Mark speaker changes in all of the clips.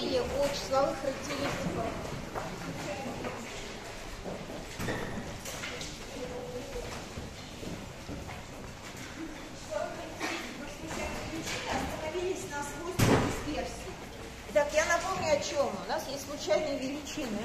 Speaker 1: говорили о числовых характеристиках. Остановились на свойствах дисперсии. Итак, я напомню о чем. У нас есть случайные величины.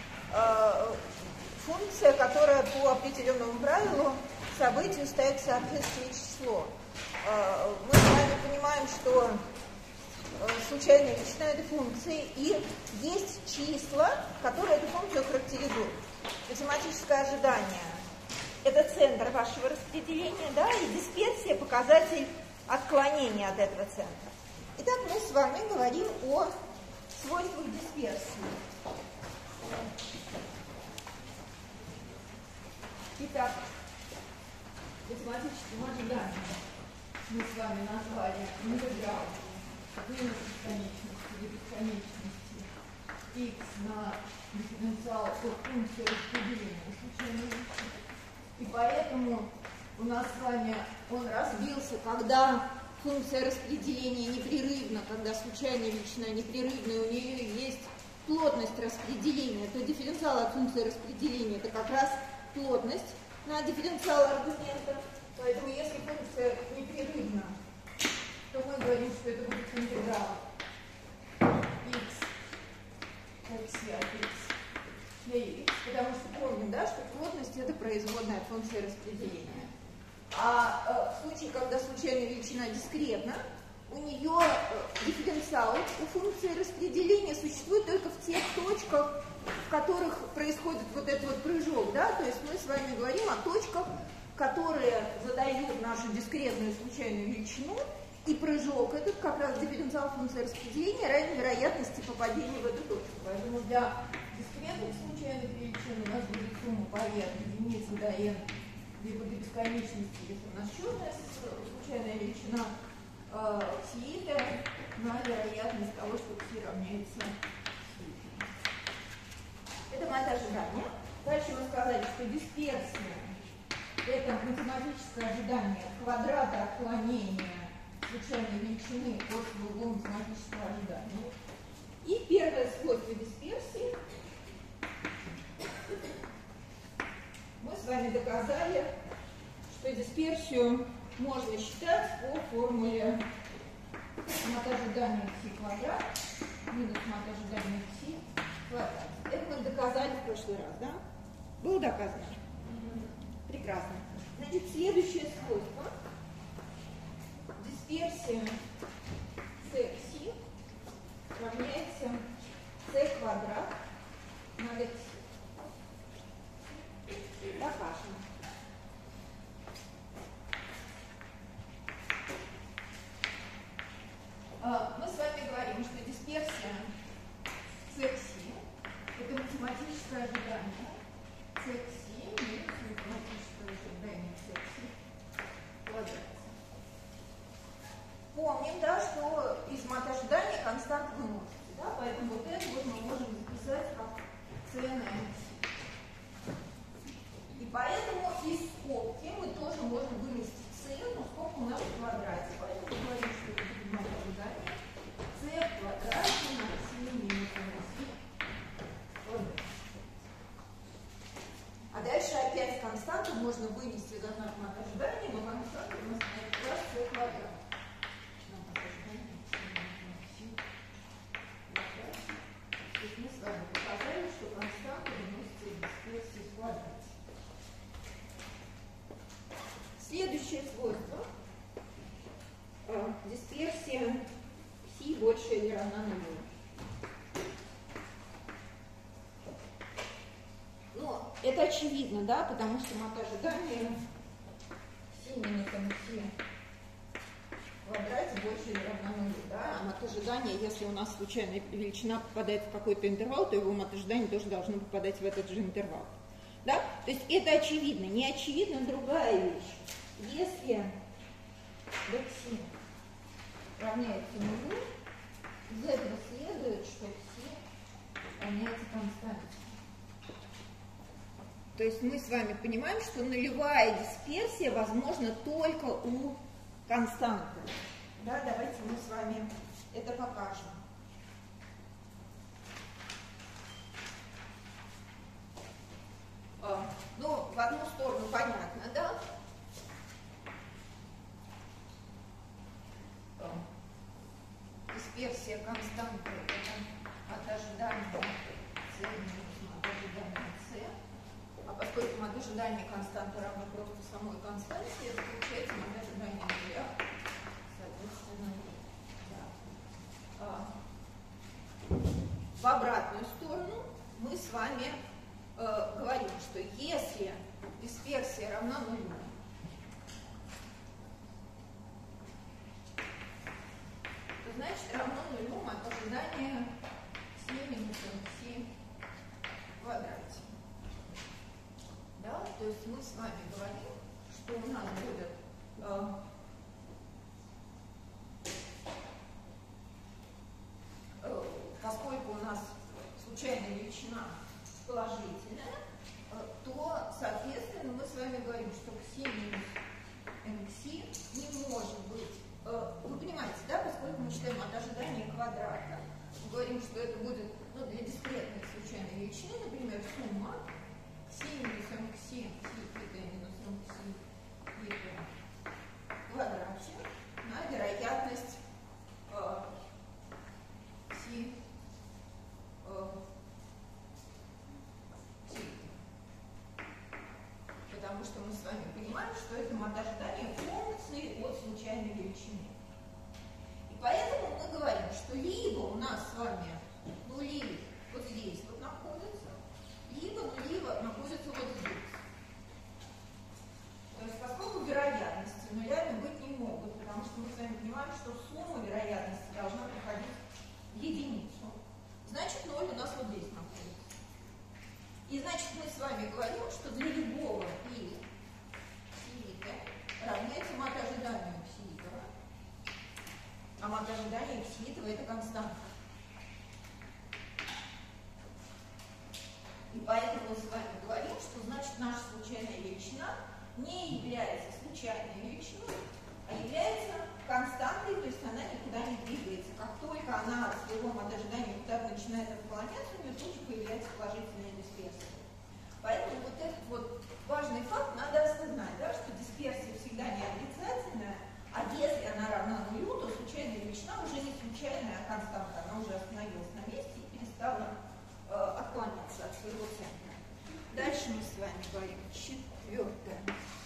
Speaker 1: Функция, которая по определенному правилу событию ставит в соответствие число. Мы с вами понимаем, что случайная величина — это функции, и есть числа, которые эту функцию характеризуют. Математическое ожидание — это центр вашего распределения, да, и дисперсия — показатель отклонения от этого центра. Итак, мы с вами говорим о свойствах дисперсии. Итак, математическим ожиданием мы с вами назвали интеграл минус бесконечности или бесконечности x на дифференциал от функции распределения случайной величины. И поэтому у нас с вами он разбился, когда функция распределения непрерывна, когда случайная величина непрерывна, и у нее есть плотность распределения, то дифференциал от функции распределения — это как раз плотность на дифференциал аргумента. Поэтому если функция непрерывна, то мы говорим, что это будет интеграл x от x для x, потому что помним, да, что плотность — это производная от функции распределения. А в случае, когда случайная величина дискретна, у нее дифференциал у функции распределения существует только в тех точках, в которых происходит вот этот вот прыжок, да, то есть мы с вами говорим о точках, которые задают нашу дискретную случайную величину, и прыжок этот, как раз дифференциал функции распределения, равен вероятности попадения в эту точку. Поэтому для дискретных случайных величин у нас будет сумма побед от единицы до n, либо до бесконечности, если у нас черная случайная величина, пси на вероятность того, что пси равняется пси. Это мое ожидание. Дальше мы сказали, что дисперсия — это математическое ожидание квадрата отклонения случайной величины от своего математического ожидания. И первое свойство дисперсии мы с вами доказали, что дисперсию можно считать по формуле мотожидания пси квадрат минус мотожидания пси квадрат. Это мы доказали в прошлый раз, да? Было доказано? Прекрасно. Значит, следующее свойство. Дисперсия cxi равняется c квадрат на xi. Докажем. Мы с вами говорим, что дисперсия cxi — это математическое ожидание cxi минус математическое ожидание cxi квадрат. Помним, да, что из мотожидания констант выносится, да, поэтому вот это вот мы можем записать как c на xi. И поэтому из скобки мы тоже можем вынести c, но скобка у нас в квадрате. Поэтому мы говорим, что это будет мотожидание c в квадрате на xi минус xi квадрат. А дальше опять константу можно вынести за знак мотожидания, но константа у нас как раз c квадрат. Мы с вами показали, что константа выносится из дисперсии в квадрате. Следующее свойство. Дисперсия пси больше или равна нулю. Но это очевидно, да, потому что мотожидание пси минус пси в квадрате больше или равна нулю, да, а мотожидание, если у нас случайная величина попадает в какой-то интервал, то его мотожидание тоже должно попадать в этот же интервал, да, то есть это очевидно. Не очевидна другая вещь. Если xi равняется нулю, из этого следует, что psi равняется константе. То есть мы с вами понимаем, что нулевая дисперсия возможна только у константы. Да, давайте мы с вами это покажем. дисперсия константы от ожидания c минус от ожидания c. А поскольку мод ожидания константы равно просто самой константе, это получается мод ожидания нуля, соответственно, да. В обратную сторону мы с вами говорим, что если дисперсия равна нулю, то значит равно нулю мод ожидания c минус c в квадрате. Да? То есть мы с вами говорим, что у нас будет поскольку у нас случайная величина положительная, то, соответственно, мы с вами говорим, что кси минус mxi не может быть. Вы понимаете, да, поскольку мы считаем от ожидания квадрата, мы говорим, что это будет, ну, для дискретной случайной величины, например, сумма кси минус mxi минус mxi в квадрате на вероятность кси потому что мы с вами понимаем, что это мод ожидания функции от случайной величины. И поэтому мы говорим, что либо у нас с вами нули вот здесь вот находятся, либо нули находятся вот здесь. То есть поскольку вероятности нулями быть не могут, потому что мы с вами понимаем, что сумма вероятности должна проходить в единицу, значит 0 у нас вот здесь находится. И значит мы с вами говорим, что для любого и псиита равняется мод ожидания псиитова, а мод ожидания псиитова это константа. И поэтому мы с вами говорим, что значит наша случайная величина не является случайной величиной, а является константой, то есть она никуда не двигается. Как только она от своего мод ожидания куда-то начинает отклоняться, у нее тут же появляется положительная дисперсия. Поэтому вот этот вот важный факт надо осознать, да, что дисперсия всегда не отрицательная, а если она равна нулю, то случайная величина уже не случайная, а константа. Она уже остановилась на месте и перестала отклоняться от своего центра. Дальше мы с вами говорим четвертое.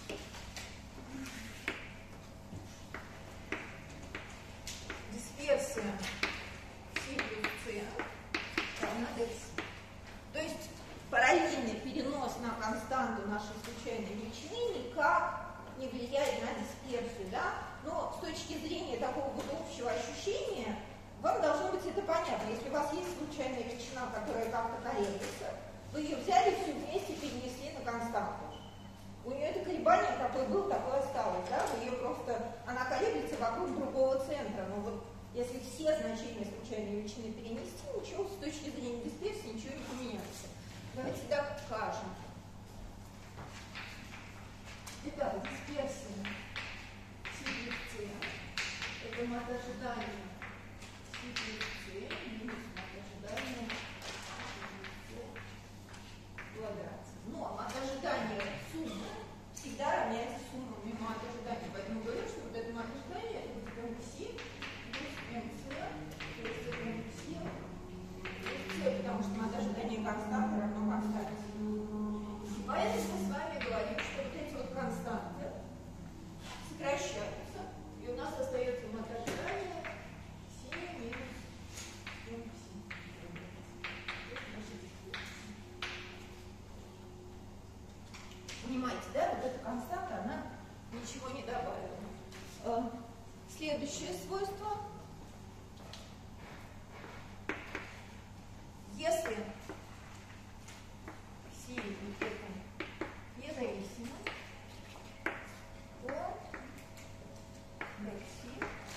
Speaker 1: Дисперсия Си плюс С равна dc. То есть параллельный перенос на константу нашей случайной величины никак не влияет на дисперсию, да? Но с точки зрения такого вот общего ощущения, вам должно быть это понятно. Если у вас есть случайная величина, которая как-то колеблется, вы ее взяли все вместе перенесли на константу. У нее это колебание, какой был, такое осталось, да? Вы ее просто, она колеблется вокруг другого центра. Но вот если все значения случайной величины перенести, ничего с точки зрения дисперсии, ничего не поменяется. Давайте докажем. Итак, дисперсия Си плюс С это мод ожидания Си плюс С минус мод ожидания Си плюс С в квадрате. Но мод ожидания суммы всегда равняется сумме мод ожидания. Поэтому говорим, что вот это мод ожидания это будет МКС плюс МС плюс МКС плюс С, потому что мод ожидания константы равно константе. И поэтому мы с вами говорим, что вот эти вот константы сокращаются, и у нас остается мод ожидания Си минус МКС. Понимаете, да? Вот эта константа, она ничего не добавила. Следующее свойство. Если Си независимо, то dxi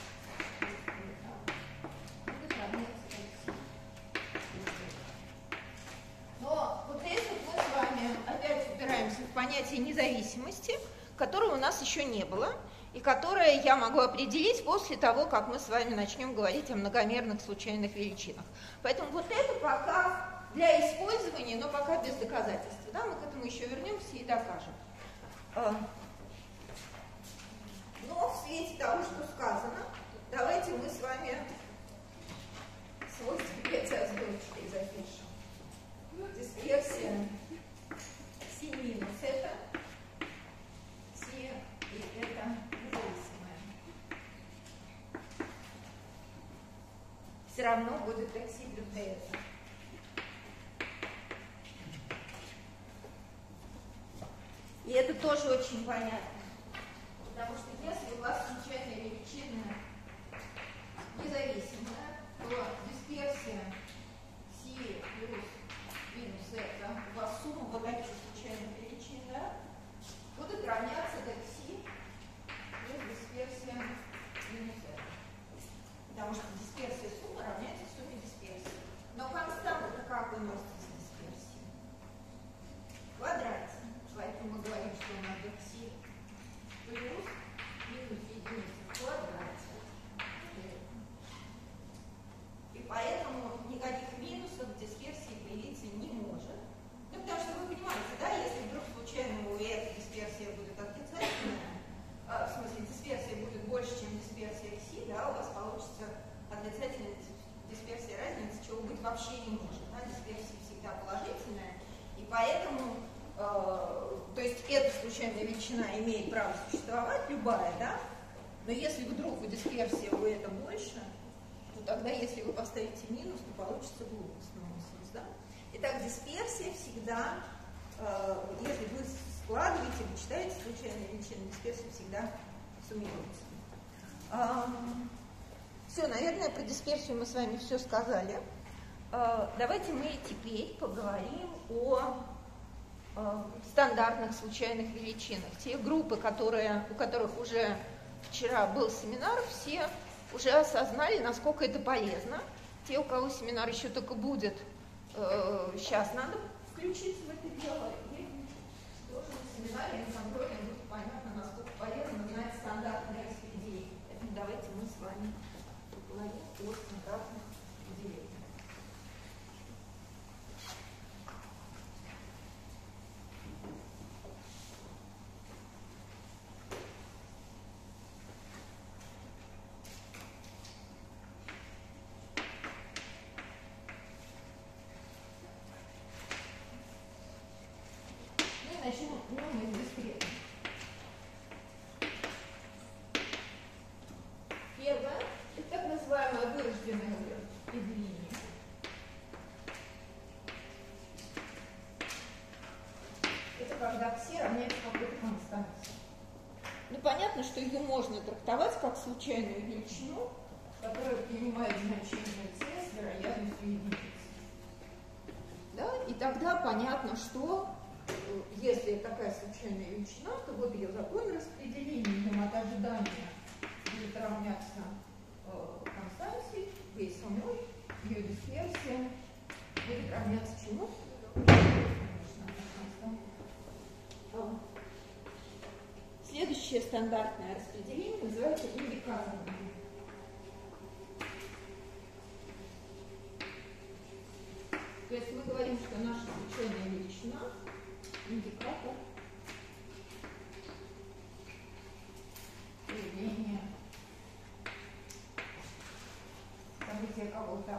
Speaker 1: будет равняться dxi. Но вот здесь вот мы с вами опять упираемся в понятие независимости, которого у нас еще не было, и которое я могу определить после того, как мы с вами начнем говорить о многомерных случайных величинах. Поэтому вот это пока для использования, но пока без доказательства. Да? Мы к этому еще вернемся и докажем. Но в свете того, что сказано, давайте мы с вами свойство пятиозвучкой запишем. Дисперсия си минус это, си и это независимое. Все равно будет xi плюс это. И это тоже очень понятно. Потому что если у вас случайная величина независимая, то дисперсия си плюс минус это, у вас сумма вот этих случайных величин, да, будет равняться xi плюс дисперсия минус это. Потому что дисперсия суммы равняется сумме дисперсии. Но константа как выносится с дисперсией? В квадрате. Поэтому мы говорим, что у нас xi плюс минус единица в квадрате. И поэтому никаких минусов в дисперсии появиться не может. Ну, потому что вы понимаете, да, если вдруг случайно у f дисперсия будет отрицательная, в смысле дисперсия будет больше, чем дисперсия xi, да, у вас получится отрицательная дисперсия разницы, чего быть вообще не может. Да? Дисперсия всегда положительная, и поэтому то есть эта случайная величина имеет право существовать, любая, да? Но если вдруг у дисперсии у это больше, то тогда, если вы поставите минус, то получится глупость, нонсенс, да? Итак, дисперсия всегда, если вы складываете, вычитаете случайные величины, дисперсия всегда суммируется. Все, наверное, про дисперсию мы с вами все сказали. Давайте мы теперь поговорим о стандартных случайных величинах. Те группы, у которых уже вчера был семинар, все уже осознали, насколько это полезно. Те, у кого семинар еще только будет, сейчас надо включиться в это дело. И тоже на семинаре, на контроле будет понятно, насколько полезно знать стандартные распределения. Поэтому давайте мы с вами поговорим о стандартных распределениях. Начнем мы из дискретных. Первое – это так называемое вырожденное распределение. Это когда все равняются какой-то константе. Ну, понятно, что ее можно трактовать как случайную величину, которая принимает значение c с вероятностью единицы. Да? И тогда понятно, что если такая случайная величина, то вот ее закон распределения от ожидания будет равняться константе, ей самой, ее дисперсия будет равняться чему? Следующее стандартное распределение называется индикатором. То есть мы говорим, что наша случайная величина индикатор появления события кого-то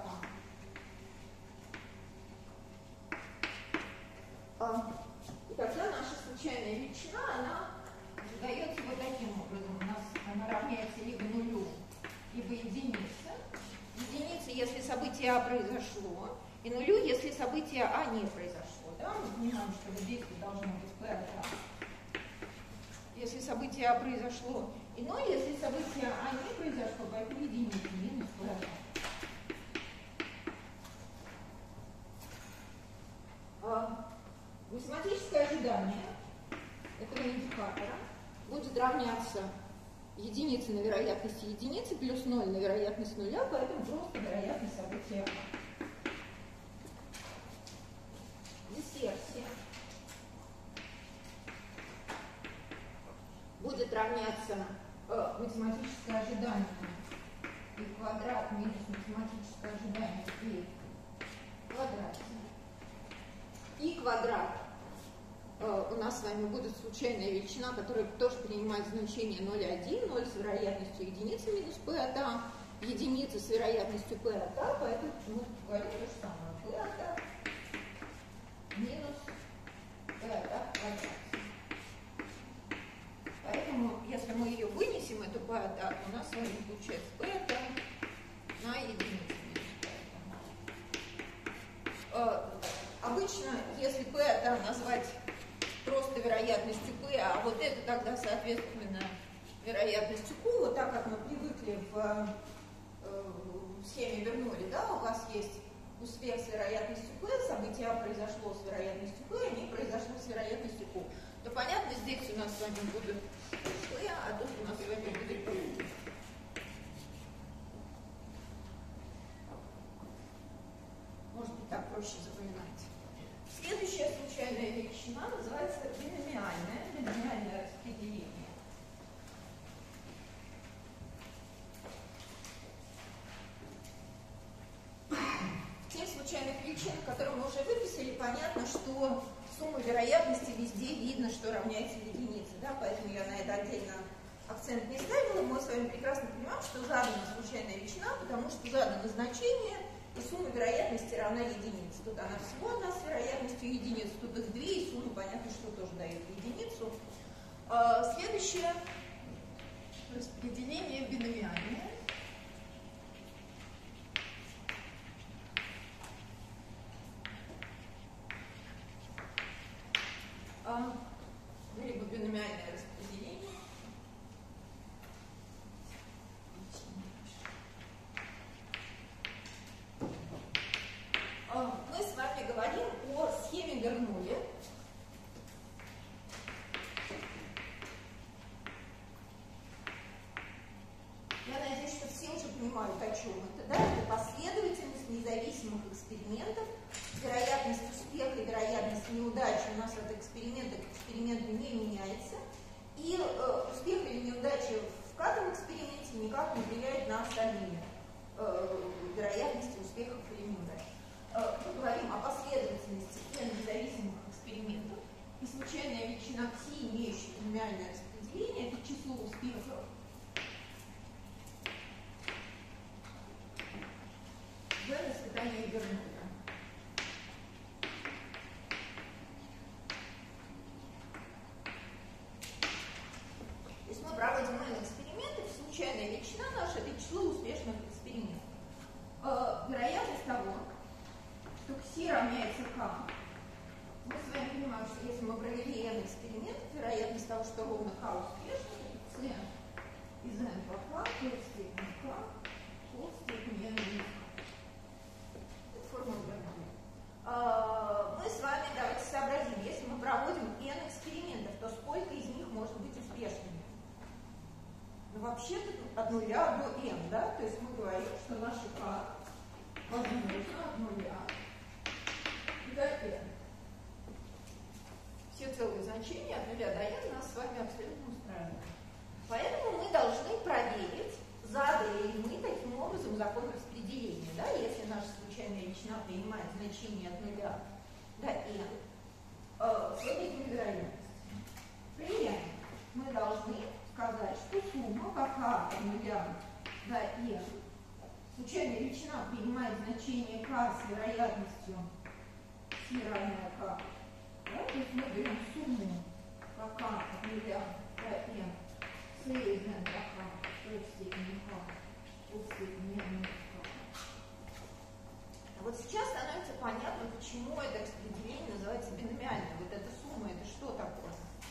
Speaker 1: И тогда наша случайная величина, она задается вот таким образом. У нас она равняется либо нулю, либо единице. Единица, если событие А произошло, и нулю, если событие А не произошло. Да? Мы понимаем, что вот здесь должно быть P от А. Если событие А произошло, и 0, если событие А не произошло, поэтому единица минус P от А. Математическое ожидание этого индикатора будет равняться единице на вероятность единицы плюс 0 на вероятность нуля, поэтому просто вероятность события А. Дисперсия будет равняться математическое ожидание и квадрат минус математическое ожидание и квадрат. И квадрат у нас с вами будет случайная величина, которая тоже принимает значение 0,1, 0 с вероятностью единицы минус p от А.
Speaker 2: единицы с вероятностью P от A, поэтому мы говорим то же самое. P от A минус P от A квадрат. Поэтому, если мы ее вынесем, эту P от A, то у нас с вами получается P от A на единицу минус P от A. Обычно, если P от A назвать просто вероятностью P, а вот это тогда, соответственно, вероятностью Q, вот так как мы привыкли в схеме Бернулли, да, у вас есть успех с вероятностью P, событие А произошло с вероятностью P, а не произошло с вероятностью Q. То понятно, здесь у нас с вами будет P, а тут у нас с вами будет Q. Может быть, так проще запоминать. Следующая случайная величина называется биномиальное распределение. В тех случайных величинах, которые мы уже выписали, понятно, что сумма вероятности везде видно, что равняется единице, да, поэтому я на это отдельно акцент не ставила. Мы с вами прекрасно понимаем, что задана случайная величина, потому что задано значение, и сумма вероятности равна единице. Тут она всего одна с вероятностью единиц, тут их две, и сумма, понятно, что тоже дает единицу. Следующее распределение биномиальное. Либо биномиальное распределение. Мы с вами говорим о схеме Бернулли. Я надеюсь, что все уже понимают, о чем это. Да? Это последовательность независимых экспериментов. Вероятность успеха и вероятность неудачи у нас от эксперимента к эксперименту не меняется. И успех или неудача в каждом эксперименте никак не влияет на остальные вероятности успехов или неудач. Мы говорим о последовательности независимых экспериментов. И случайная величина Ψ, имеющая биномиальное распределение, это число успехов в испытании Бернулли. То есть мы проводим эксперименты, случайная величина наша – это число успешных экспериментов. Вероятность того, что Кси равняется К, мы с вами понимаем, что если мы провели n экспериментов, вероятность того, что ровно К успешно, это c из n по К, то в степени К, по степени n минус К. Это формула Бернулли. Мы с вами давайте сообразим, если мы проводим n экспериментов, то сколько из них может быть успешными? Ну, вообще-то от 0 до n, да? То есть мы говорим, что наши К возможно от 0 до n. Все целые значения от 0 до n нас с вами абсолютно устраивают. Поэтому мы должны проверить, задали ли мы таким образом закон распределения. Да? Если наша случайная величина принимает значение от 0 до n с этими вероятностями. При этом мы должны сказать, что сумма k от 0 до n, случайная величина принимает значение k с вероятностью c равная k. Да? То есть мы берем сумму k от 0 до n c из n до k, то есть в степени k, в степени n минус k. Вот сейчас становится понятно, почему это распределение называется биномиальным. Вот эта сумма, это что такое?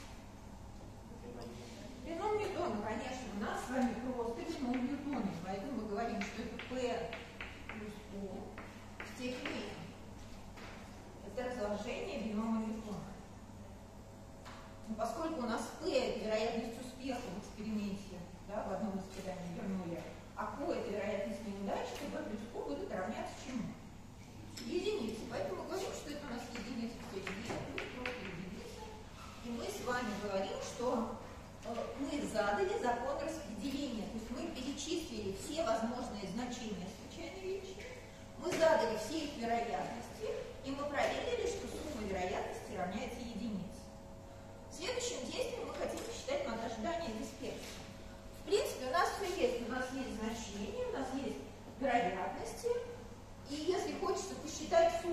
Speaker 2: Бином Ньютона, конечно, у нас с вами просто бином Ньютона, поэтому мы говорим, что это P плюс O в степени n. Это разложение бинома Ньютона. Но поскольку у нас P это вероятность успеха в эксперименте, да, в одном испытании Бернулли, а Q это вероятность неудачи, то P плюс Q будут равняться чему? Единице. Поэтому мы говорим, что это у нас единица в степени n плюс просто единица. И мы с вами говорим, что мы задали закон распределения, то есть мы перечислили все возможные значения случайной величины, мы задали все их вероятности, и мы проверили, что сумма вероятности равняется единице. Следующим действием мы хотим посчитать модуль ожидания дисперсии.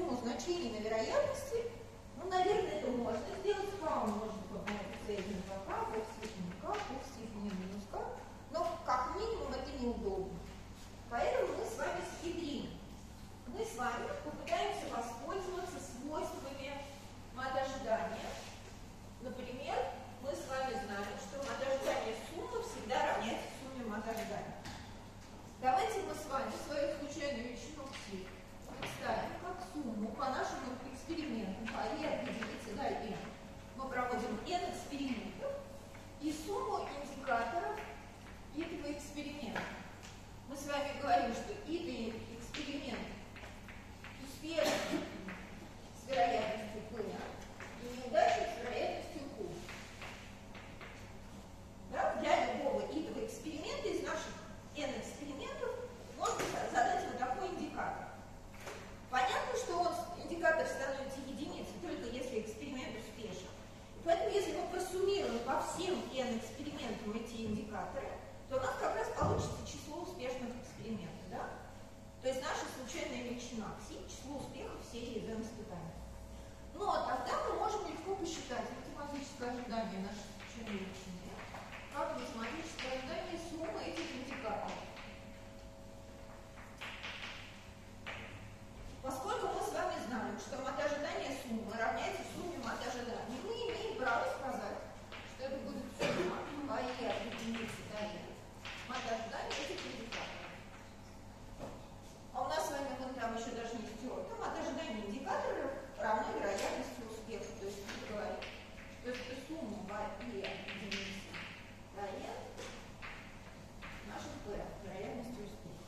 Speaker 2: сумму значений на вероятности, ну, наверное, это можно сделать, можно помножить степень k, k в степени k, в степени минус k, но как минимум это неудобно. Поэтому мы с вами схитрим. Мы с вами попытаемся воспользоваться свойствами мат ожидания. Например, мы с вами знаем, что мат ожидания суммы всегда равняется сумме мат ожидания. Давайте мы с вами свою случайную величину ψ представим как сумму по нашему эксперименту, по e от единицы до n. Мы проводим n экспериментов и сумму индикаторов этого эксперимента. Мы с вами говорим, что этот эксперимент успешен с вероятностью p и неудачен с вероятностью q. Да? Для любого этого эксперимента из наших n экспериментов можно задать вот такой индикатор. Понятно, что индикатор становится единицей только если эксперимент успешен. Поэтому если мы просуммируем по всем n экспериментам эти индикаторы, то у нас как раз получится число успешных экспериментов. Да? То есть наша случайная величина ψ – число успехов в серии из n испытаний. Но тогда мы можем легко посчитать математическое ожидание нашей случайной величины как математическое ожидание суммы этих индикаторов. Поскольку мы с вами знаем, что мат ожидания суммы равняется сумме мат ожидания, мы имеем право сказать, что это будет сумма по e от единицы до n мат ожидания этих индикаторов. А у нас с вами вон там еще даже не стерто. Мат ожидания индикаторов равно вероятности успеха. То есть мы говорим, что это сумма по e от единицы до n наших p вероятности успеха.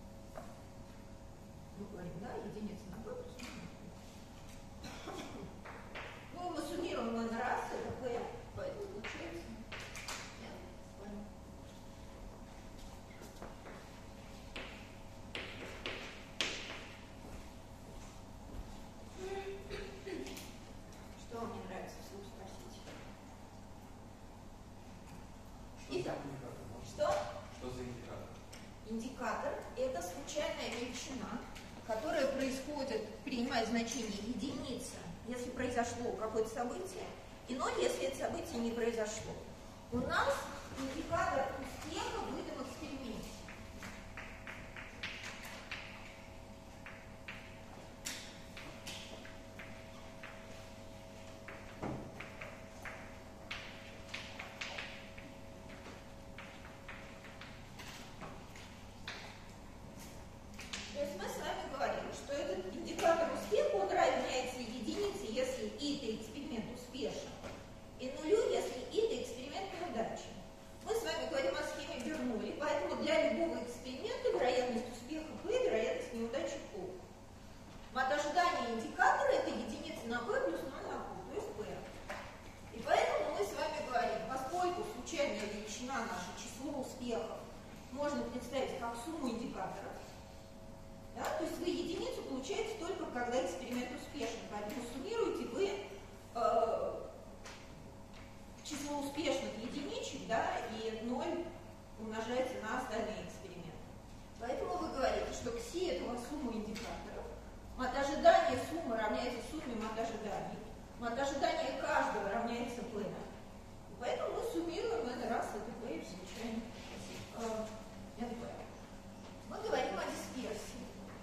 Speaker 2: Мы говорим, да, единица на p плюс p. Ну и мы суммируем n раз, это p, поэтому получается n. Что вам не нравится, вслух спросите? Итак, что?
Speaker 3: Что за индикатор?
Speaker 2: Индикатор – это случайная величина, которая происходит, принимая значение единица, если произошло какое-то событие, и 0, если это событие не произошло. У нас индикатор успеха в этом эксперименте. То есть мы с вами говорим, что этот индикатор успеха, он равняется единице, если этот эксперимент успешен, и нулю, если этот эксперимент неудачен. Мы с вами говорим о схеме Бернулли, поэтому для любого эксперимента вероятность успеха p, вероятность неудачи q. Мат ожидания индикатора – это единица на p плюс 0 на q, то есть p. И поэтому мы с вами говорим, поскольку случайная величина наша, число успехов, можно представить как сумму индикаторов, да? То есть вы единицу получаете только когда эксперимент успешен, поэтому суммируете вы число успешных единичек, да, и 0 умножается на остальные эксперименты. Поэтому вы говорите, что кси – это у вас сумма индикаторов, мат ожидания суммы равняется сумме мат ожиданий, мат ожидания каждого равняется p. Поэтому мы суммируем n раз это p и получаем np. Мы говорим о дисперсии.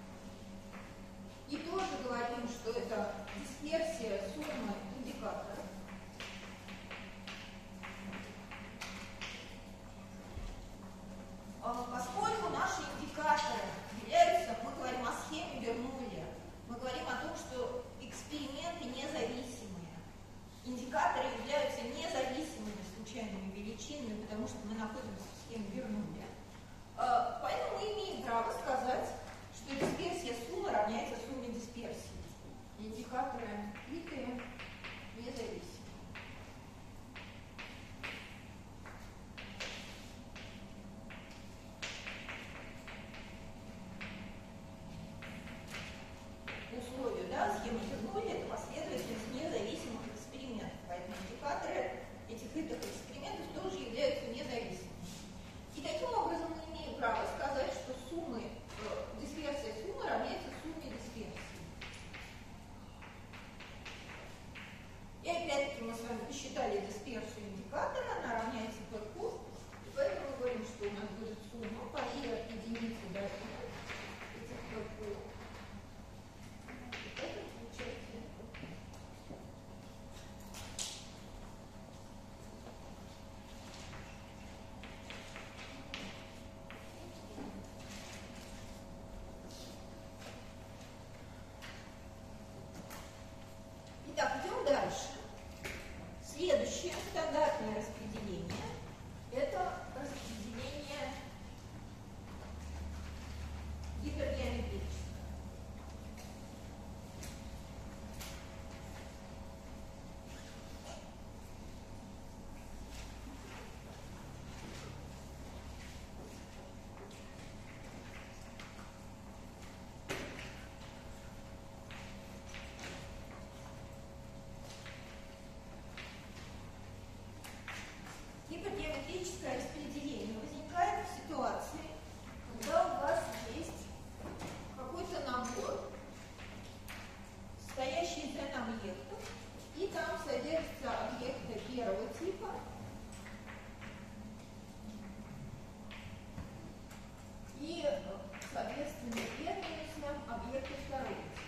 Speaker 2: И тоже говорим, что это дисперсия суммы индикаторов. Поскольку наши индикаторы являются, мы говорим о схеме Бернулли, мы говорим о том, что эксперименты независимые. Индикаторы являются независимыми случайными величинами, потому что мы находимся в схеме Бернулли. Поэтому мы имеем право сказать, что дисперсия суммы равняется сумме дисперсии. Индикаторы ИТ независимы. Условие, да, схемы Бернулли – это последовательность независимых экспериментов. Поэтому индикаторы этих экспериментов тоже являются независимыми. И таким образом мы имеем право сказать, что дисперсия суммы равняется сумме дисперсии. посчитали дисперсию индикатора, она равняется ПК, и поэтому мы говорим, что у нас будет сумма по И от единицы до N этих ПК. Это получается ПК. Итак, идем дальше. Следующее стандартное распределение – это распределение гипергеометрическое. Гипергеометрическое распределение возникает в ситуации, когда у вас есть какой-то набор, состоящий из n объектов, и там содержатся объекты первого типа и, соответственно, n-m объекты второго типа.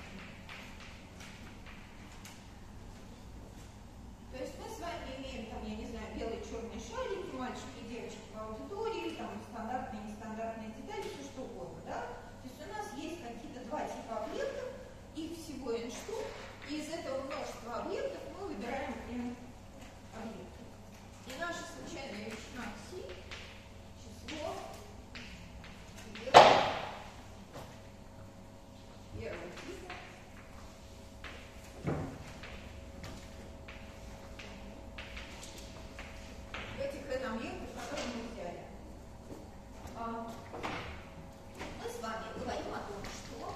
Speaker 2: То есть мы с вами имеем, там, я не знаю, белые, черные шарики, мальчики и девочки по аудитории, там, стандартные, нестандартные детали, все что угодно, да? То есть у нас есть какие-то два типа объектов, их всего n штук, и из этого множества объектов мы выбираем n объектов. И наша случайная величина кси, число первого типа, этих n объектов, которые мы взяли. Мы с вами говорим о том, что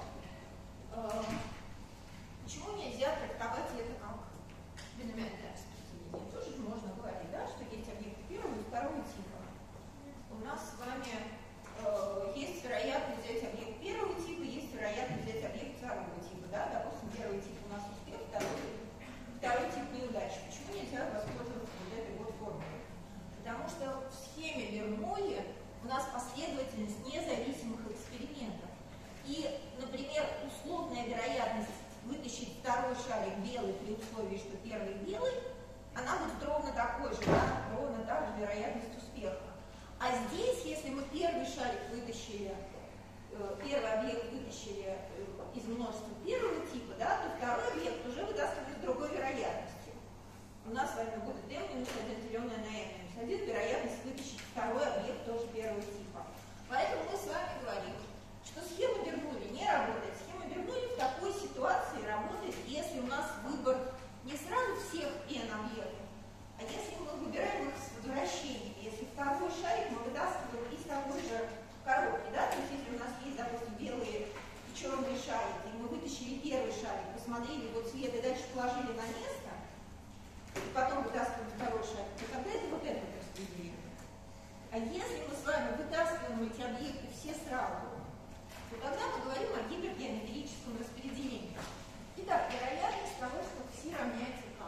Speaker 2: почему нельзя трактовать это как биномиальное распределение. Тоже можно говорить, да, что есть объекты первого и второго типа. У нас с вами есть вероятность взять объект первого типа, есть вероятность взять объект второго типа. Да? Допустим, первый тип у нас успех, второй тип неудача. Почему нельзя воспользоваться вот этой вот формулой? Потому что в схеме Берноулли у нас последовательность независимых экспериментов. И, например, условная вероятность вытащить второй шарик белый при условии, что первый белый, она будет ровно такой же, да? Ровно так же вероятность успеха. А здесь, если мы первый шарик вытащили, первый объект вытащили из множества первого типа, да, то второй объект уже вытаскивает с другой вероятностью. У нас с вами будет m-1 деленное на m-1, вероятность вытащить второй объект тоже первого типа. Поэтому мы с вами говорим, что схема Бернулли не работает. Схема Бернулли в такой ситуации работает, если у нас выбор не сразу всех n объектов, а если мы выбираем их с возвращением. Если второй шарик мы вытаскиваем из такой же коробки, да, то есть если у нас есть, допустим, белые и черные шарики, и мы вытащили первый шарик, посмотрели его цвет и дальше положили на место, и потом вытаскиваем второй шарик, то тогда это вот это вот распределение. А если мы с вами вытаскиваем эти объекты все сразу, то тогда мы говорим о гипергеометрическом распределении. Итак, вероятность того, что кси равняется k,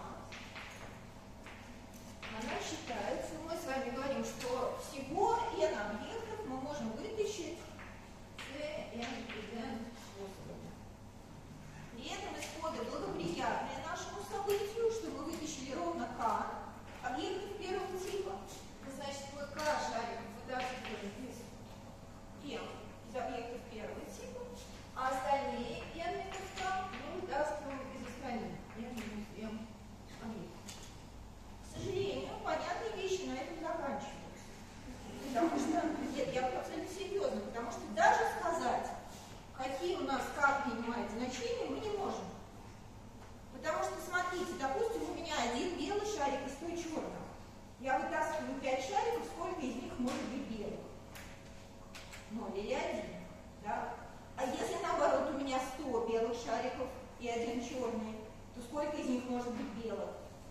Speaker 2: она считается, мы с вами говорим, что всего n объектов мы можем вытащить c, n и n способами. При этом исходы благоприятные нашему событию, что мы вытащили ровно k объектов первого типа. Значит, мы k шариков вытаскиваем из m из объектов первого типа, а остальные n минус k мы вытаскиваем из остальных n минус m объектов. К сожалению, понятные вещи на этом заканчиваются. Потому что, нет, я абсолютно серьезно, потому что даже сказать, какие у нас как принимает значения, мы не можем. Потому что, смотрите, допустим, у меня один белый шарик и 100 черных. Я вытаскиваю 5 шариков, сколько из них может быть белых? 0 или 1. Да? А если, наоборот, у меня 100 белых шариков и 1 черный, то сколько из них может быть белых?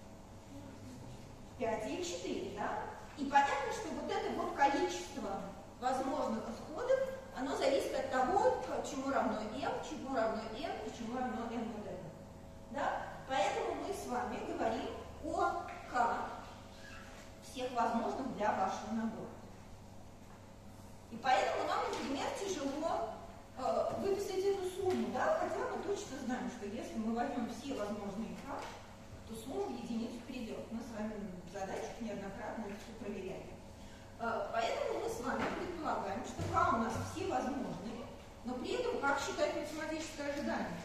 Speaker 2: 5 или 4, да? И понятно, что вот это вот количество возможных исходов, оно зависит от того, чему равно m, чему равно n и чему равно n вот это. Да? Поэтому мы с вами говорим о k что если мы возьмем все возможные k, то сумма в единицу придет. Мы с вами в задачах неоднократно это все проверяли. Поэтому мы с вами предполагаем, что k у нас все возможные, но при этом как считать математическое ожидание?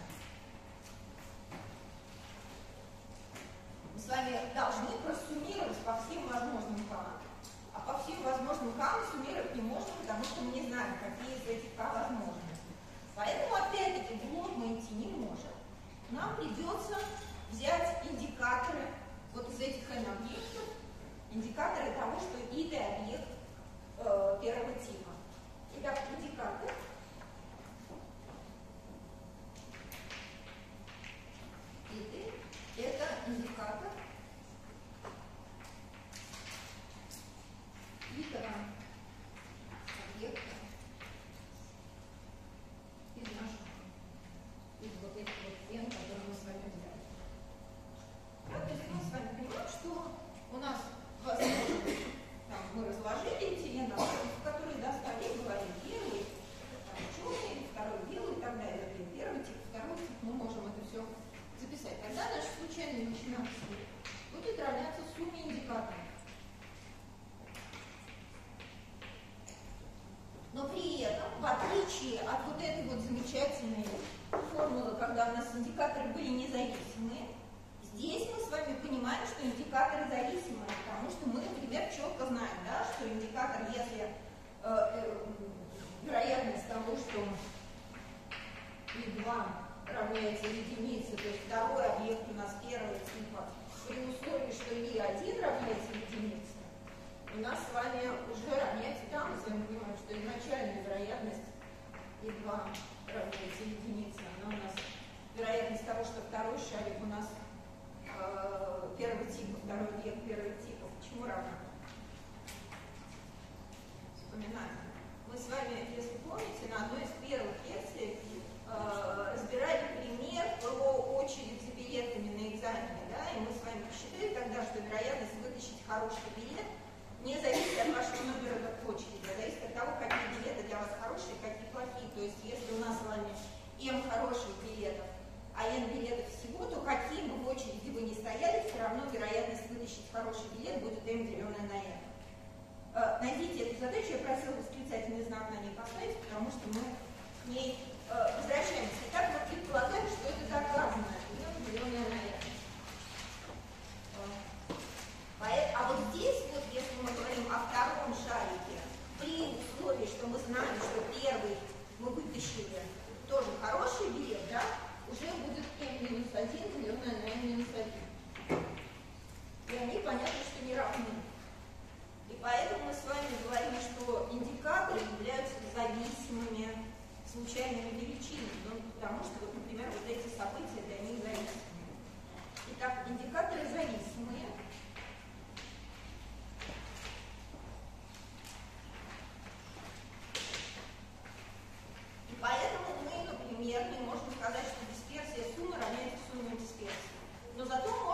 Speaker 2: Мы с вами должны просуммировать по всем возможным k, а по всем возможным k мы суммировать не можем, потому что мы не знаем, какие из этих k возможны. Поэтому, опять-таки, в лоб мы идти не можем. Нам придется взять индикаторы вот из этих n объектов, индикаторы того, что и объект первого типа. Итак, индикатор это индикатор итера объекта из наших, из вот этих вот n, которые мы с вами взяли. Да, то есть мы с вами понимаем, что у нас возможно, там, мы разложили эти n, которые достали, говорили первый, черный, второй белый и так далее. Первый тип, второй тип, мы можем это все записать. Тогда наша случайная величина будет равняться сумме индикаторов. Но при этом, в отличие от вот этой вот замечательной формулы, когда у нас индикаторы были независимые, здесь мы с вами понимаем, что индикаторы зависимые, потому что мы, например, четко знаем, да, что индикатор, если вероятность того, что I2 равняется единице, то есть второй объект у нас первого типа, при условии, что I1 равняется единице, у нас с вами уже равняется, да, мы с вами понимаем, что изначальная вероятность I2 равняется единице, она у нас вероятность того, что второй шарик у нас первого типа, второй объект первого типа, чему равна? Вспоминаем. Мы с вами, если помните, на одной из первых лекций разбирали пример про очередь за билетами на экзамене, да, и мы с вами посчитали тогда, что вероятность вытащить хороший билет не зависит от вашего номера в очереди, а зависит от того, какие билеты для вас хорошие, какие плохие. То есть, если у нас с вами m хороших билетов, а n билетов всего, то каким бы в очереди вы ни стояли, все равно вероятность вытащить хороший билет будет m деленное на n. Найдите эту задачу, я просила восклицательный знак на ней поставить, потому что мы к ней возвращаемся. Итак, мы предполагаем, что это доказано, m деленное на n. А вот здесь, вот, если мы говорим о втором шарике, при условии, что мы знаем, что первый мы вытащили тоже хороший билет, да, уже будет m-1 деленное на n-1. И они, понятно, что не равны. И поэтому мы с вами говорим, что индикаторы являются зависимыми случайными величинами, ну, потому что, вот, например, вот эти события для них зависимые. Итак, индикаторы зависимые. И поэтому мы, например, не можем сказать, что дисперсия суммы равняется сумме дисперсии. Но зато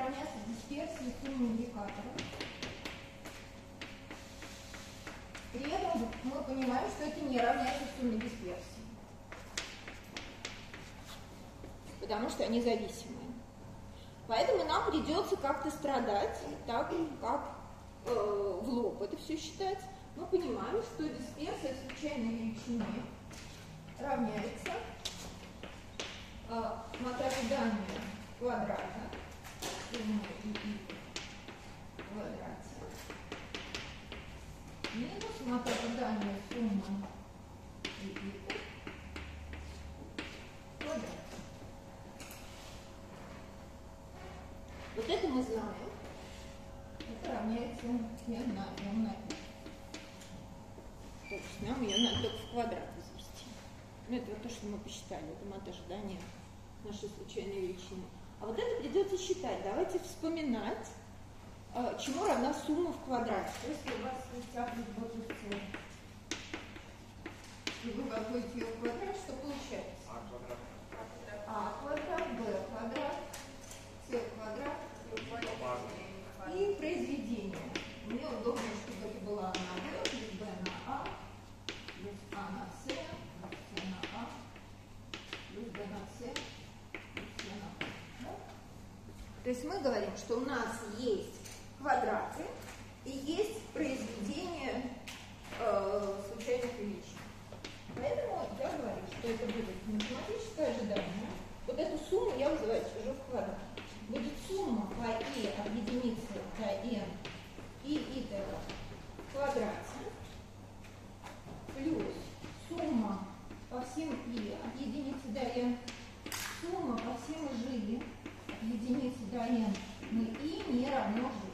Speaker 2: равняться дисперсии суммы индикаторов. При этом мы понимаем, что это не равняется сумме дисперсии, потому что они зависимые. Поэтому нам придется как-то страдать, так как в лоб это все считать. Мы понимаем, что дисперсия в случайной величине равняется мотожиданию квадрата суммы и в квадрате минус мотожиданию суммы и в квадрате. Вот это мы знаем. Это равняется n на m на n. То есть нам ее надо только в квадрат возвести. Ну, это вот то, что мы посчитали. Это мотожидание нашей случайной величины. А вот это придется считать. Давайте вспоминать, чему равна сумма в квадрате. То есть, если у вас есть а плюс b плюс c, и вы вводите ее в квадрат, что получается? А квадрат, b квадрат, c квадрат и произведение. Мне удобно, чтобы это было а на b плюс b на а плюс а на c плюс c на а плюс b на c плюс c на а. Да? То есть мы говорим, что у нас есть квадраты и есть произведение случайных величин. Поэтому я говорю, что это будет математическое ожидание. Вот эту сумму я вызываю уже в квадрат. Будет сумма по и от единицы до n и этого в квадрате плюс сумма по всем и от единицы до n, сумма по всем ж от единицы до n, мы и не равно ж.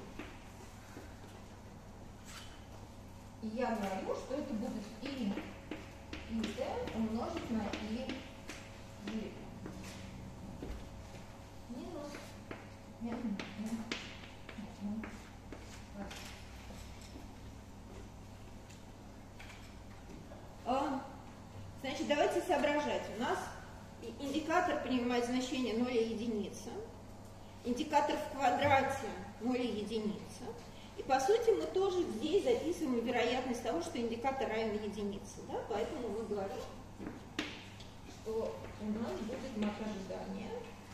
Speaker 2: И я говорю, что это будет и d умножить на и ж. Минус n. Значит, давайте соображать. У нас индикатор принимает значение 0 и единица. Индикатор в квадрате 0 и единица. И по сути мы тоже здесь записываем вероятность того, что индикатор равен единице. Да? Поэтому мы говорим, что у нас будет мотожидание.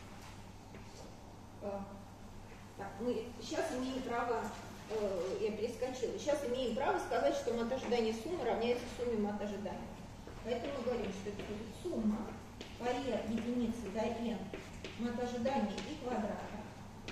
Speaker 2: Так, мы сейчас имеем право, я перескочила, сейчас имеем право сказать, что мотожидание суммы равняется сумме мотожидания. Поэтому мы говорим, что это будет сумма по e от единицы до n мотожидания и квадрата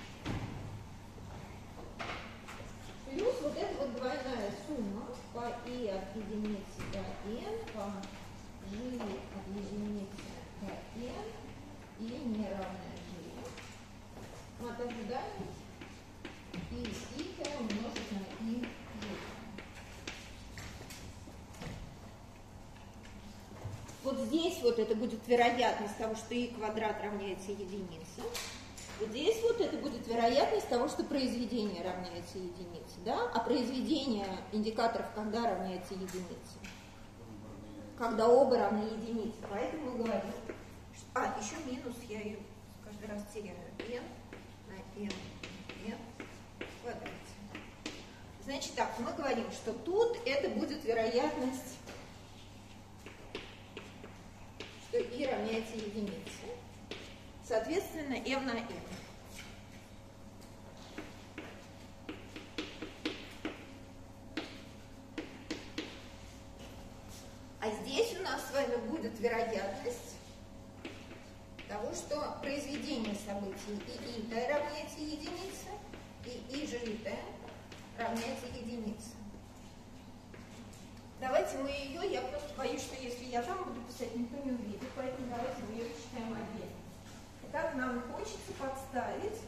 Speaker 2: плюс вот эта вот двойная сумма по e от единицы до n по g от единицы до n и неравная g мотожидание и t умножить на и g. Вот здесь вот это будет вероятность того, что и квадрат равняется единице. Вот здесь вот это будет вероятность того, что произведение равняется единице. Да? А произведение индикаторов когда равняется единице? Когда оба равны единице. Поэтому мы говорим, что... еще минус, я ее каждый раз теряю. n на n в квадрате. Значит так, мы говорим, что тут это будет вероятность, что и равняется единице. Соответственно, m на n. А здесь у нас с вами будет вероятность того, что произведение событий и t равняется единице, и ж и t равняется единице. Давайте мы ее, я просто боюсь, что если я там буду писать, никто не увидит, поэтому давайте мы ее посчитаем отдельно. Итак, нам хочется подставить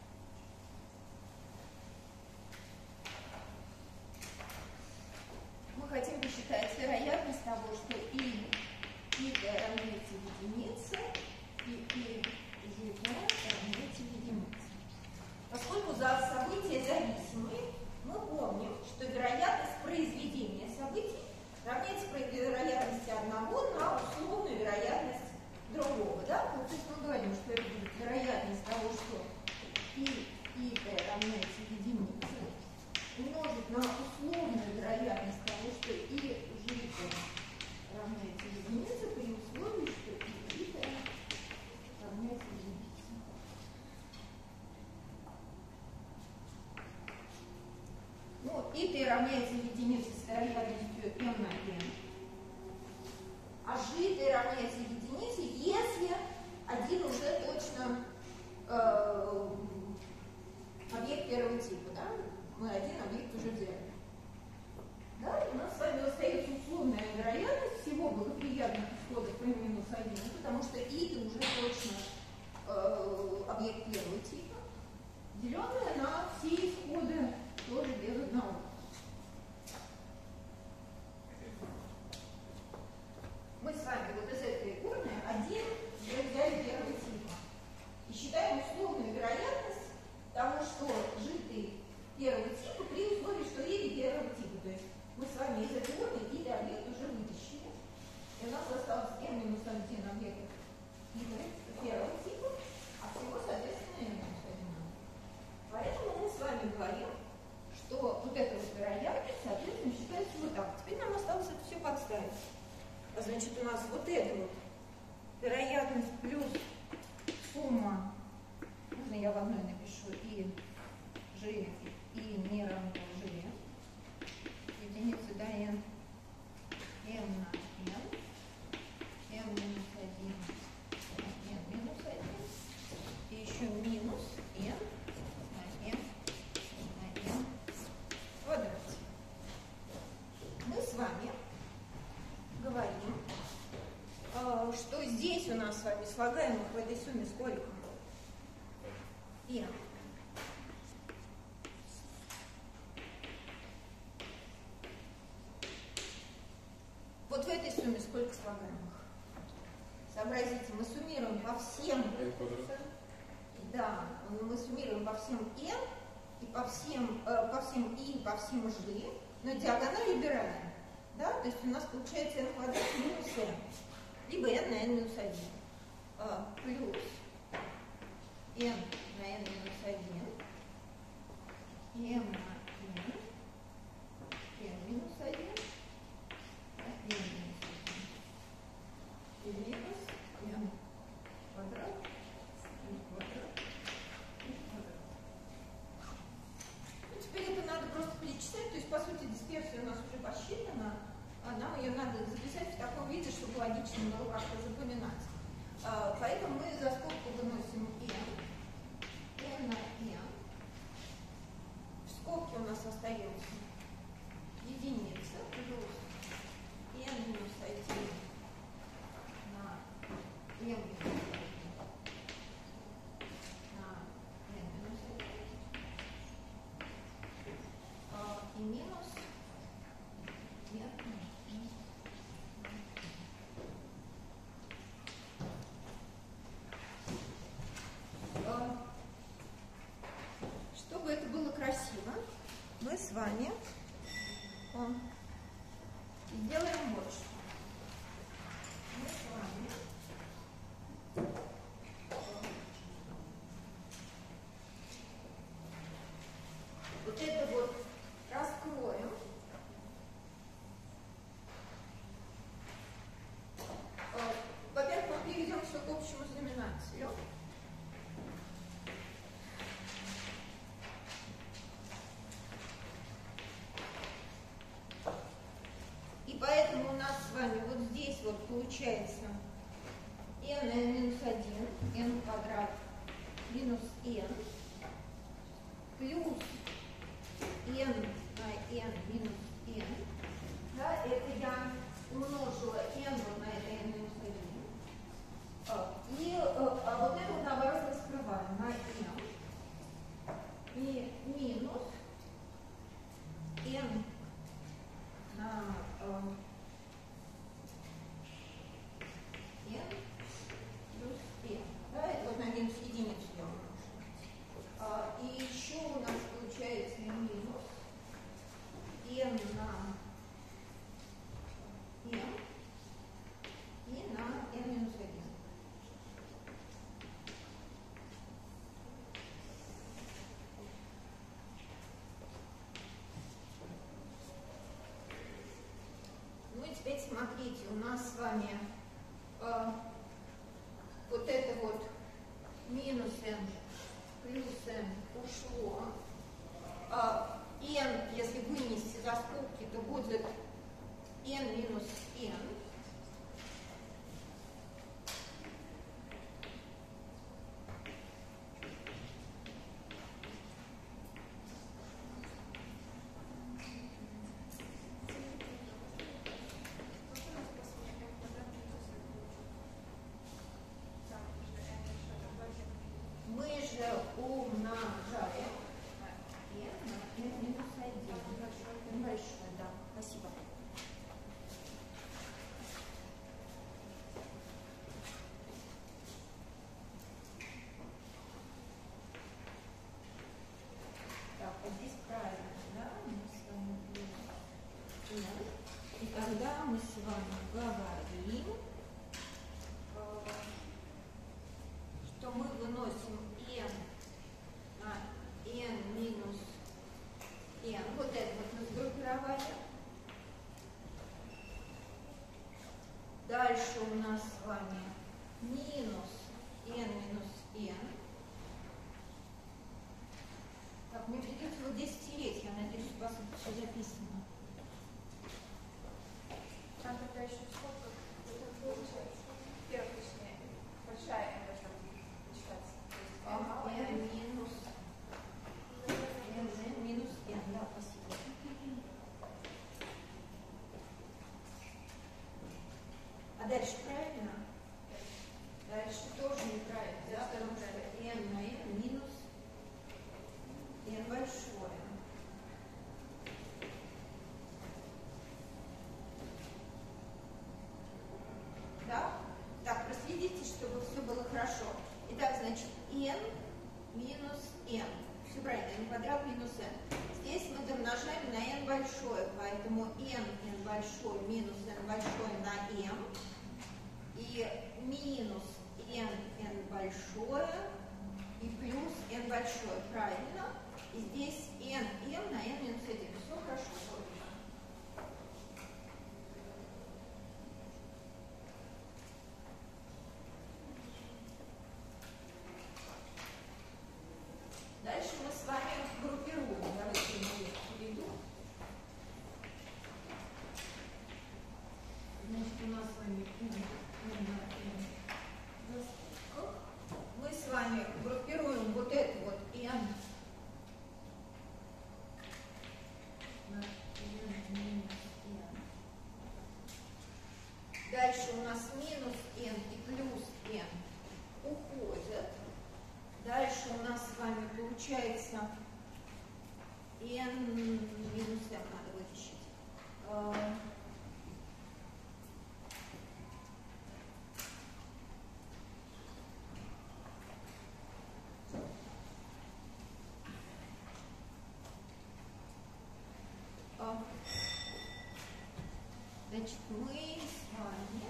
Speaker 2: мы хотим посчитать вероятность того, что и t равняется единице, и g t равняется единице. Поскольку за события зависимые, мы помним, что вероятность произведения событий равняется вероятности одного на условную вероятность другого. Да? Вот, то есть мы говорим, что это будет вероятность того, что и равняется единице с вероятностью m на n, а g равняется единице, если один уже точно объект первого типа, да? Мы один объект уже взяли. Да? У нас с вами остается условная вероятность всего благоприятных исходов p минус 1, потому что и это уже точно объект первого типа, деленная на все исходы тоже без одного. Мы с вами вот из этой фигуры один взяли первого типа и считаем условную вероятность того, что жидкий первого типа при условии, что или первого типа. То есть мы с вами из этой фигуры или объект уже вытащили. И у нас осталось n минус 1 объект первого типа, а всего, соответственно, n минус 1. Поэтому мы с вами говорим, что вот эта вот вероятность, соответственно, считается вот так. Теперь нам осталось это все подставить. Значит, у нас вот эта вот вероятность плюс сумма, можно я в одной напишу, и g, и не равно g, единицы до n, m на n, m минус 1, n минус 1, и еще минус n на n на n в квадрате. Мы с вами говорим, что здесь у нас с вами слагаемых в этой сумме сколько? n. Вот в этой сумме сколько слагаемых? Сообразите, мы суммируем по всем. Да, мы суммируем по всем n и по всем и по всем g, но диагональ убираем. Да? То есть у нас получается n квадрат минус n, либо n на n минус 1, плюс n на n минус 1, m на n минус 1, n минус 1, и минус n квадрат, n квадрат, n квадрат. Ну, теперь это надо просто перечислять, то есть, по сути, дисперсия у нас уже посчитана, а нам ее надо записать в таком виде, чтобы логично было как-то запоминать. Поэтому мы за скобку выносим n на n. В скобке у нас остается единица плюс n минус 1 на n минус 1 на n минус 1 и минус n. Чтобы это было красиво, мы с вами сделаем вот что. Мы с вами вот это вот раскроем. Во-первых, мы перейдем все к общему знаменателю. И поэтому у нас с вами вот здесь вот получается n на n минус 1, n квадрат минус n, плюс n на n минус n. Да, это я умножила n вот на это n минус 1. И вот это вот наоборот раскрываем на n. И минус n на n плюс n. Да, это вот на минус единицу я умножила. И еще у нас получается минус n на n и на n минус 1. Ну и теперь смотрите, у нас с вами вот это вот минус n плюс n ушло. N, если вынести вами минус n минус n. Так, мне придется вот здесь стереть, я надеюсь, у вас это все записано.
Speaker 3: Там тогда еще сколько это получается? Первая, точнее, большая n должна почитаться.
Speaker 2: n минус n минус n, да, спасибо. А дальше правильно? Дальше тоже неправильно, да, потому что n на n минус n большое. Да? Так, проследите, чтобы все было хорошо. Итак, значит, n минус n. Все правильно, n квадрат минус n. Здесь мы домножаем на n большое, поэтому n большой минус n большой на m. И минус n большое и плюс n большое, правильно? И здесь n на n минус 1. Все хорошо. Дальше мы с вами группируем. Давайте я их перейду.
Speaker 1: Значит, у нас с вами
Speaker 2: Мы с вами группируем вот это вот n
Speaker 1: на n минус n.
Speaker 2: Дальше у нас минус n и плюс n уходят. Дальше у нас с вами получается n минус n надо вытащить. Значит, мы с вами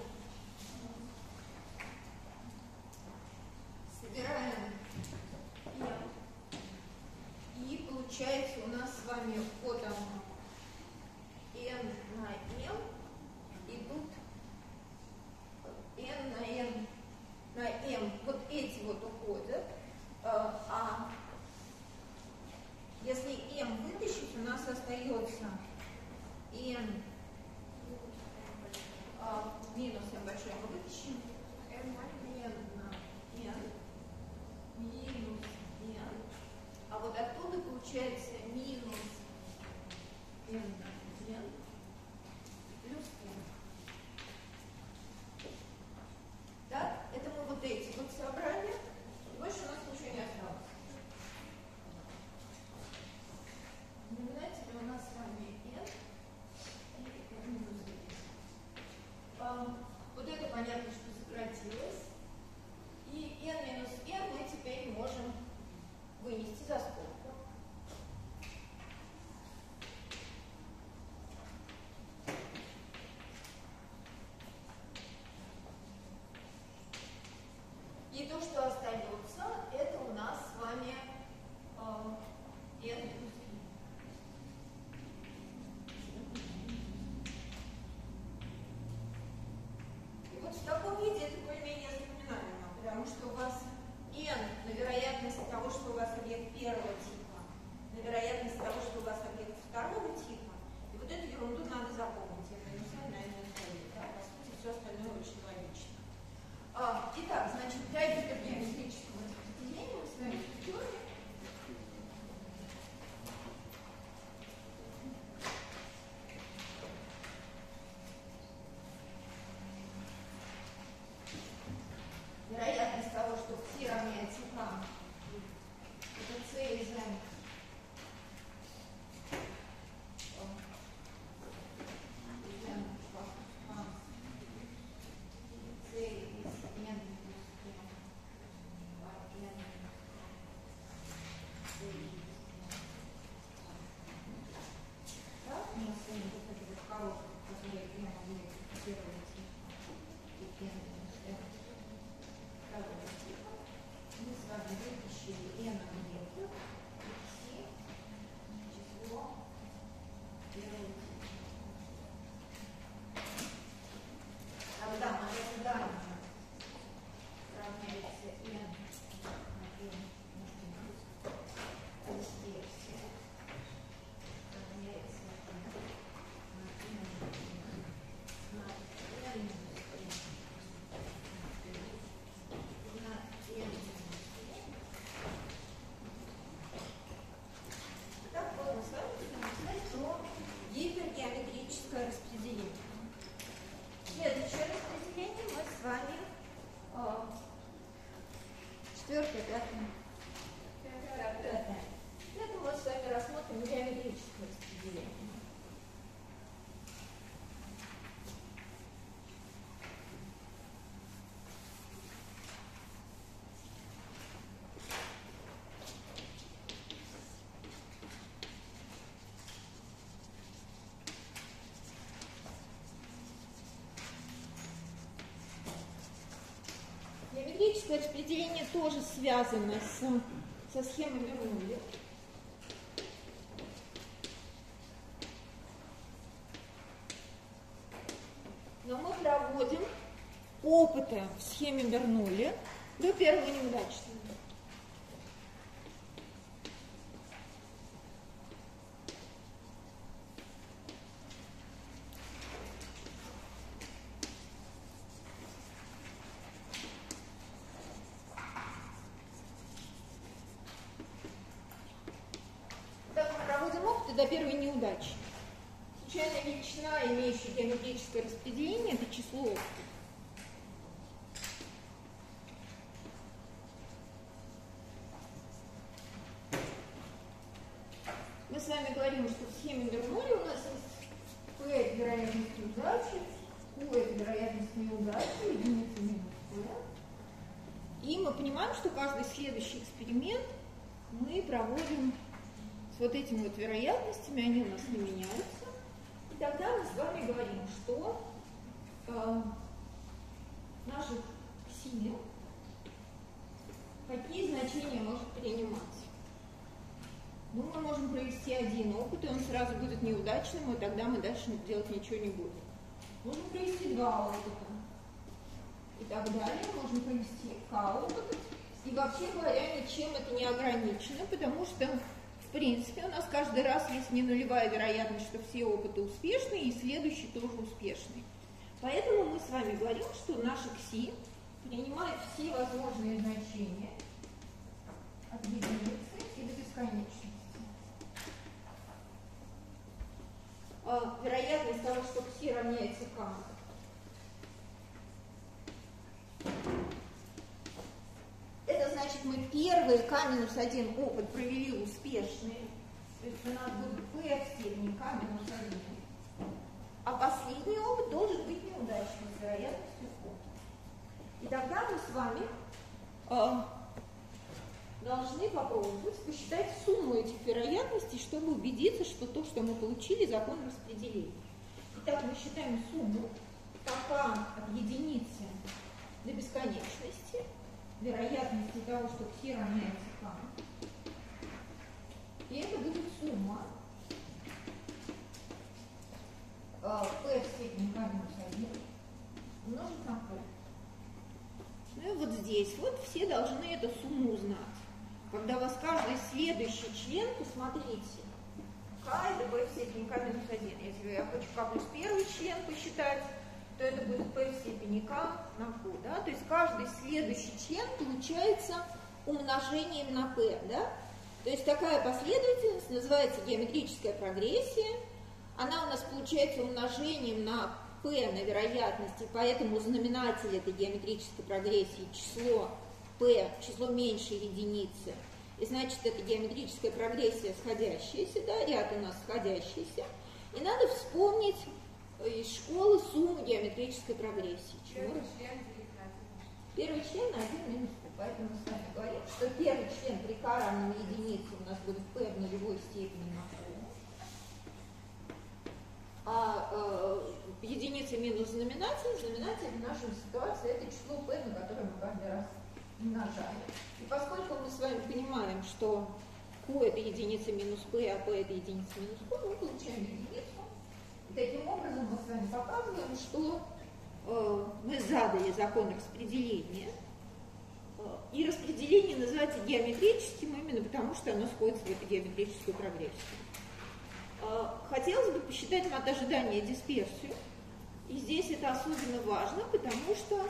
Speaker 2: собираем и получается у нас с вами вот там n на m идут n на n на m. Вот эти вот уходят. А если m вытащить, у нас остается n минус m большой мы вытащим.
Speaker 1: n на n
Speaker 2: Минус n. А вот оттуда получается минус
Speaker 1: n на n
Speaker 2: плюс n. Да? Это мы вот эти вот собрали. И больше у нас ничего не осталось.
Speaker 1: Знаменатель у нас с вами n и n минус n. Вот это понятно, что сократилось. И n минус n мы теперь можем вынести за скобку. И то, что остается, это у нас с вами n минус n.
Speaker 2: И вот в таком виде это более-менее запоминаемо, потому что у вас n на вероятность того, что у вас объект первого типа, на вероятность того, что у вас объект второго типа. И вот эту ерунду надо запомнить. Я минус n на n минус 1. Да, по сути, все остальное очень логично. Итак, значит, для гипергеометрического распределения мы с вами в теории геометрическое распределение тоже связано со схемой Бернулли. Но мы проводим опыты в схеме Бернулли до первого неудачного. Так мы проводим опыты до первой неудачи. Случайная величина, имеющая геометрическое распределение, это число опытов. Мы с вами говорим, что в схеме Бернулли у нас есть P – это вероятность удачи, Q – это вероятность неудачи, единица минус P. И мы понимаем, что каждый следующий эксперимент мы проводим с вот этими вот вероятностями, они у нас не меняются. И тогда мы с вами говорим, что наши кси какие значения может принимать. Ну, мы можем провести один опыт, и он сразу будет неудачным, и тогда мы дальше делать ничего не будем. Можем провести два опыта. И так далее. Можем провести k опыта. И вообще говоря, ничем это не ограничено, потому что, в принципе, у нас каждый раз есть не нулевая вероятность, что все опыты успешные, и следующий тоже успешный. Поэтому мы с вами говорим, что наша кси принимает все возможные значения от единицы и до бесконечности. Вероятность того, что кси равняется k. Это значит, мы первый k-1 опыт провели успешный. То есть у нас будет p в степени k-1. А последний опыт должен быть неудачным с вероятностью k. И тогда мы с вами должны попробовать посчитать сумму этих вероятностей, чтобы убедиться, что то, что мы получили, закон распределения. Итак, мы считаем сумму k от единицы до бесконечности, вероятности того, что кси равняется k. И это будет сумма p в степени k-1 умножить на p. Ну и вот здесь вот все должны эту сумму узнать. Когда у вас каждый следующий член, посмотрите, k это p в степени k-1. Если я хочу k плюс первый член посчитать, то это будет p в степени k на q. Да? То есть каждый следующий член получается умножением на p. Да? То есть такая последовательность называется геометрическая прогрессия. Она у нас получается умножением на p на вероятности, поэтому знаменатель этой геометрической прогрессии число p, число меньше единицы. И значит, это геометрическая прогрессия сходящаяся, да, ряд у нас сходящийся. И надо вспомнить из школы сумму геометрической прогрессии. Первый член на 1 минус q. Поэтому мы с вами говорим, что первый член при k равном единице у нас будет p в нулевой степени на q. А единица минус знаменатель. Знаменатель в нашей ситуации это число p, на которое мы каждый раз умножаем. И поскольку мы с вами понимаем, что q это единица минус p, а p это единица минус q, мы получаем единицу. И таким образом мы с вами показываем, что мы задали закон распределения. И распределение называется геометрическим именно потому, что оно сходится в эту геометрическую прогрессию. Хотелось бы посчитать мат ожидания дисперсию. И здесь это особенно важно, потому что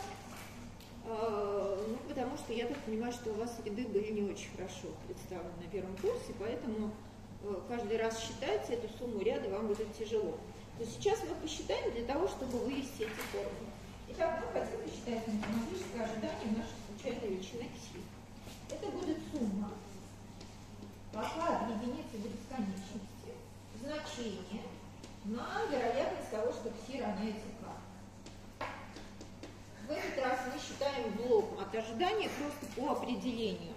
Speaker 2: я так понимаю, что у вас ряды были не очень хорошо представлены на первом курсе, поэтому каждый раз считать эту сумму ряда вам будет тяжело. Но сейчас мы посчитаем для того, чтобы вывести эти формулы. Итак, мы хотим посчитать математическое ожидание нашей случайной величины кси. Это будет сумма пока от единицы до бесконечности значение на вероятность того, что кси равняется k. В этот раз мы считаем блок от ожидания просто по определению.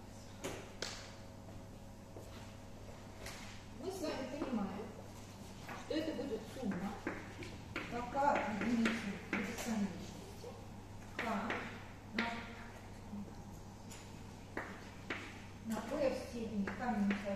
Speaker 2: Мы с вами понимаем, что это будет сумма пока от единицы до бесконечности k на минус 1.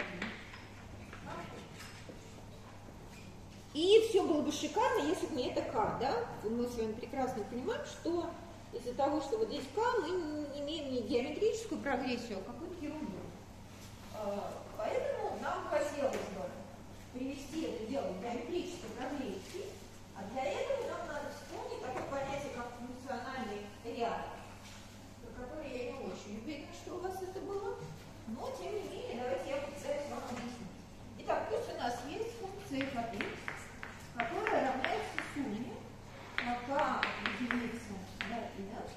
Speaker 2: И все было бы шикарно, если бы не это k, да? Мы с вами прекрасно понимаем, что из-за того, что вот здесь k, мы имеем не геометрическую прогрессию, а какую-то ерунду. Поэтому нам хотелось бы привести это дело в геометрической прогрессии, а для этого нам надо вспомнить такое понятие, как функциональный ряд, про который я не очень уверена, что у вас это было, но тем не менее, давайте я попытаюсь вам объяснить. Итак, пусть у нас есть функция f(x), которая равняется сумме на k единицы на f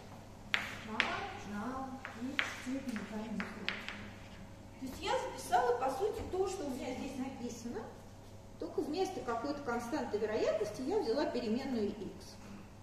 Speaker 2: на x степени k минус 1. То есть я записала, по сути, то, что у меня здесь написано, только вместо какой-то константы вероятности я взяла переменную x.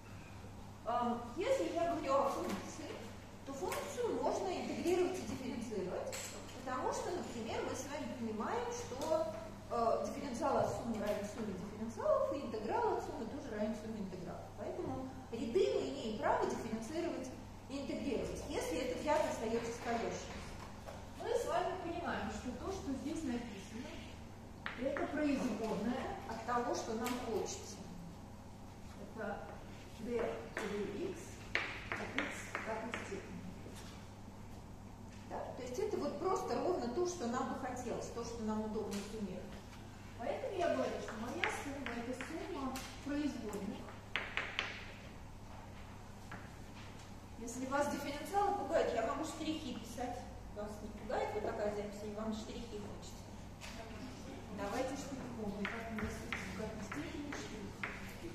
Speaker 2: Если я говорю о функции, то функцию можно интегрировать и дифференцировать, потому что, например, мы с вами понимаем, что дифференциал от суммы равен сумме дифференциалов, и интеграл от суммы тоже равен сумме интегралов. Поэтому ряды мы имеем право дифференцировать и интегрировать, если этот ряд остается стоящим. Мы с вами понимаем, что то, что здесь написано, это производная от того, что нам хочется. Это d x от x к степени. Да? То есть это вот просто ровно то, что нам бы хотелось, то, что нам удобно суммировать. Поэтому я говорю, что моя сумма – это сумма производных. Если вас дифференциалы пугают, я могу штрихи писать. Вас не пугает вот такая запись, или вам штрихи хочется? Давайте штрихом. Как у нас в какой степени штрих.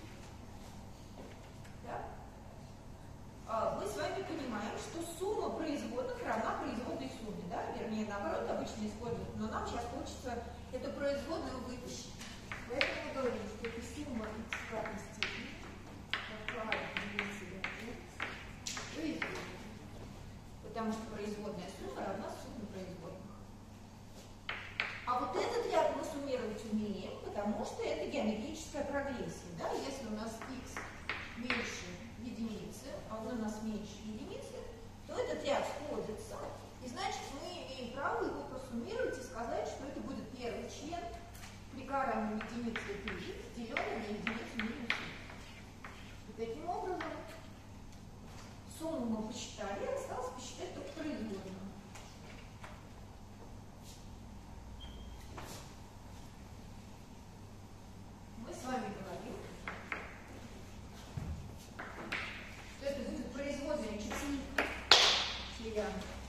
Speaker 2: Да? Мы с вами понимаем, что сумма производных равна производной сумме. Да? Вернее, наоборот, обычно используют, но нам сейчас хочется эту производную вытащить. Поэтому мы говорим, что это сумма x в какой степени, какая делится на x, производная. Потому что производная сумма равна сумме производных. А вот этот ряд мы суммировать умеем, потому что это геометрическая прогрессия. Да? Если у нас x меньше единицы, а он у нас меньше единицы, то этот ряд сходится, и значит мы имеем право его просуммировать и сказать, что это будет первый член при k равном единице 3, деленный на единицу минус 1. И таким образом сумму мы посчитали, осталось посчитать только производную. Мы с вами говорим, что это будет производная член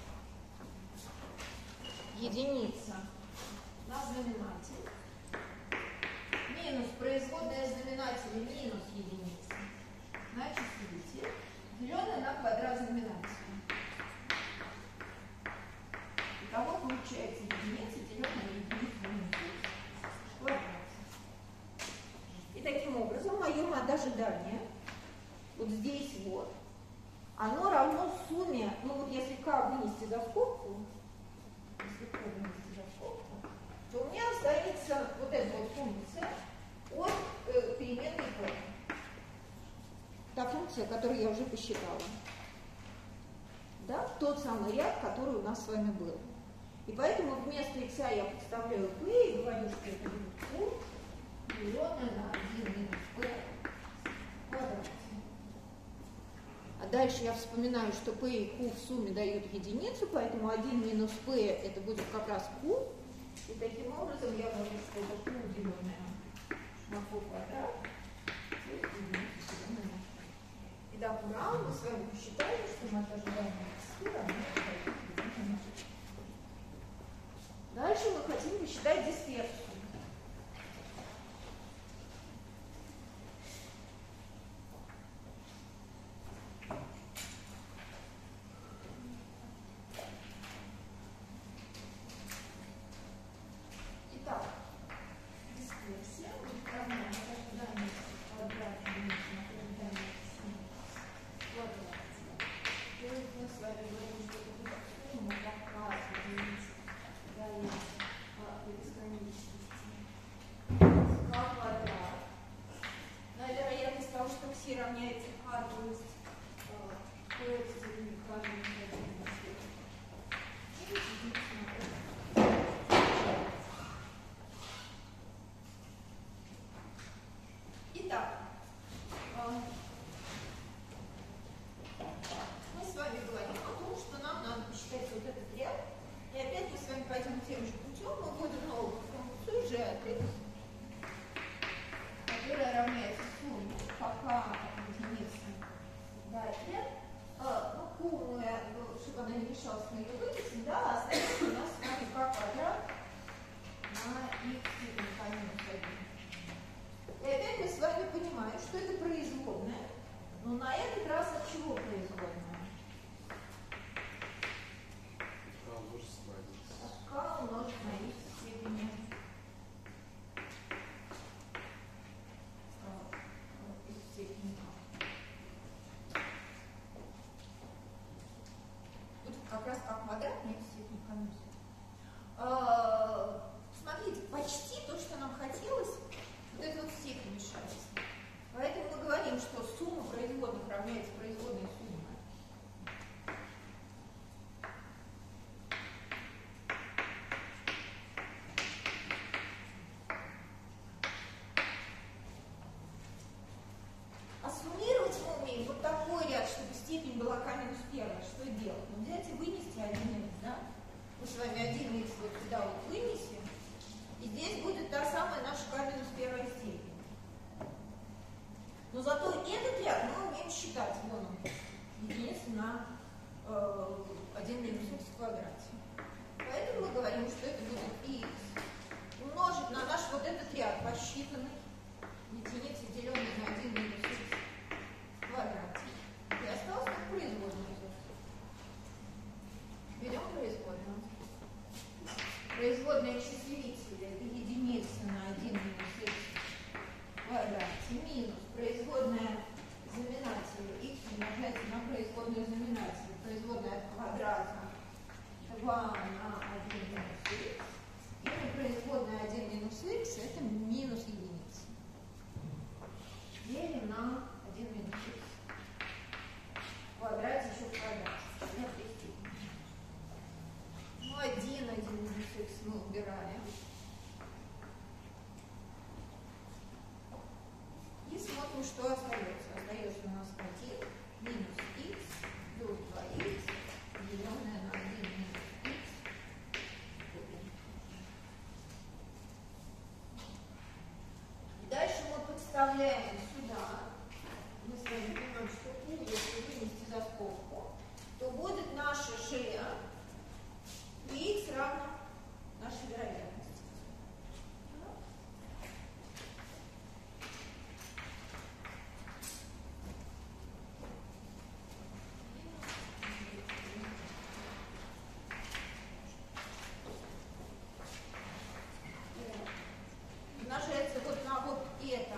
Speaker 2: единица на знаменатель минус производная знаменателя минус единица на числитель, деленное на квадрат знаменателя. Итого получается единица, деленное на единицу минус квадрат. И таким образом мое ожидание вот здесь вот, оно равно сумме, ну вот если k вынести за скобку, то у меня останется вот эта вот функция от переменной p. Та функция, которую я уже посчитала. Да? Тот самый ряд, который у нас с вами был. И поэтому вместо x я подставляю p и говорю, что это будет q, деленное на 1 минус p в квадрате. А дальше я вспоминаю, что p и q в сумме дают единицу, поэтому 1 минус p это будет как раз q. И таким образом я говорю, что это q деленное на q квадрат. Итак, ура, мы с вами посчитали, что мы от ожидания x равно. Дальше мы хотим посчитать дисперсию. Итак, дисперсия будет равна от ожидания квадрат единицы на ожидание x квадрат. И вот мы с вами говорим, что это будет сумма как единицы дает по бесконечности матрикс, которая равняется сумме пока единицы до n, полная, чтобы она не мешалась, мы ее вынесем, да, а остается у нас с вами k квадрат на x степень минус 1. И опять мы с вами понимаем, что это производная, но на этот раз от чего производная? К умножить на x в степени тут как раз как квадрат на x в степени минус. Смотрите, почти то, что нам хотелось, вот эта вот степень мешается. Поэтому мы говорим, что сумма производных равняется производной сумме. А суммировать мы умеем вот такой ряд, чтобы степень была k минус 1. Что делать? Ну, взять и вынести 1х, да? Мы с вами 1х вот сюда вот вынесем, и здесь будет та самая наша k минус 1 степень. Но зато этот ряд мы умеем считать. Вон он, единица на 1 минус x в квадрате. Поэтому мы говорим, что это будет x умножить на наш вот этот ряд, посчитанный, единица, деленная на 1 минус x в квадрате. И осталось как производную. Берем производную. Производная числителя это единица на 1 минус x в квадрате минус производная знаменателя x умножается на производную знаменателя. Производная от квадрата 2 на 1 минус x. И производная 1 минус x это минус единица. Делим на 1 минус x. В квадрате еще в квадрате. Ну, 1 минус x мы убираем. И смотрим, что остается. Остается у нас 1 минус x плюс 2x, деленное на 1 минус x. И дальше мы подставляем сюда. Мы с вами понимаем, что u, если вынести за скобку, то будет наша g, и x равно нашей вероятности. Умножается вот на вот это.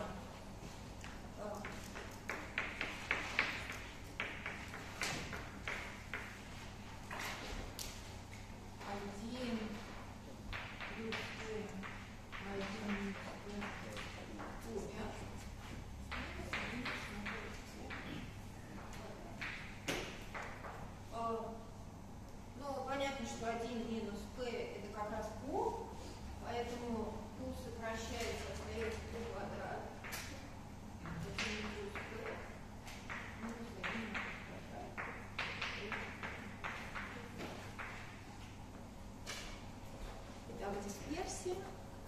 Speaker 2: Ну, понятно, что 1 минус p это как раз q, поэтому q сокращается, остается q квадрат. 1 плюс p минус 1 квадрат. Итак, дисперсия.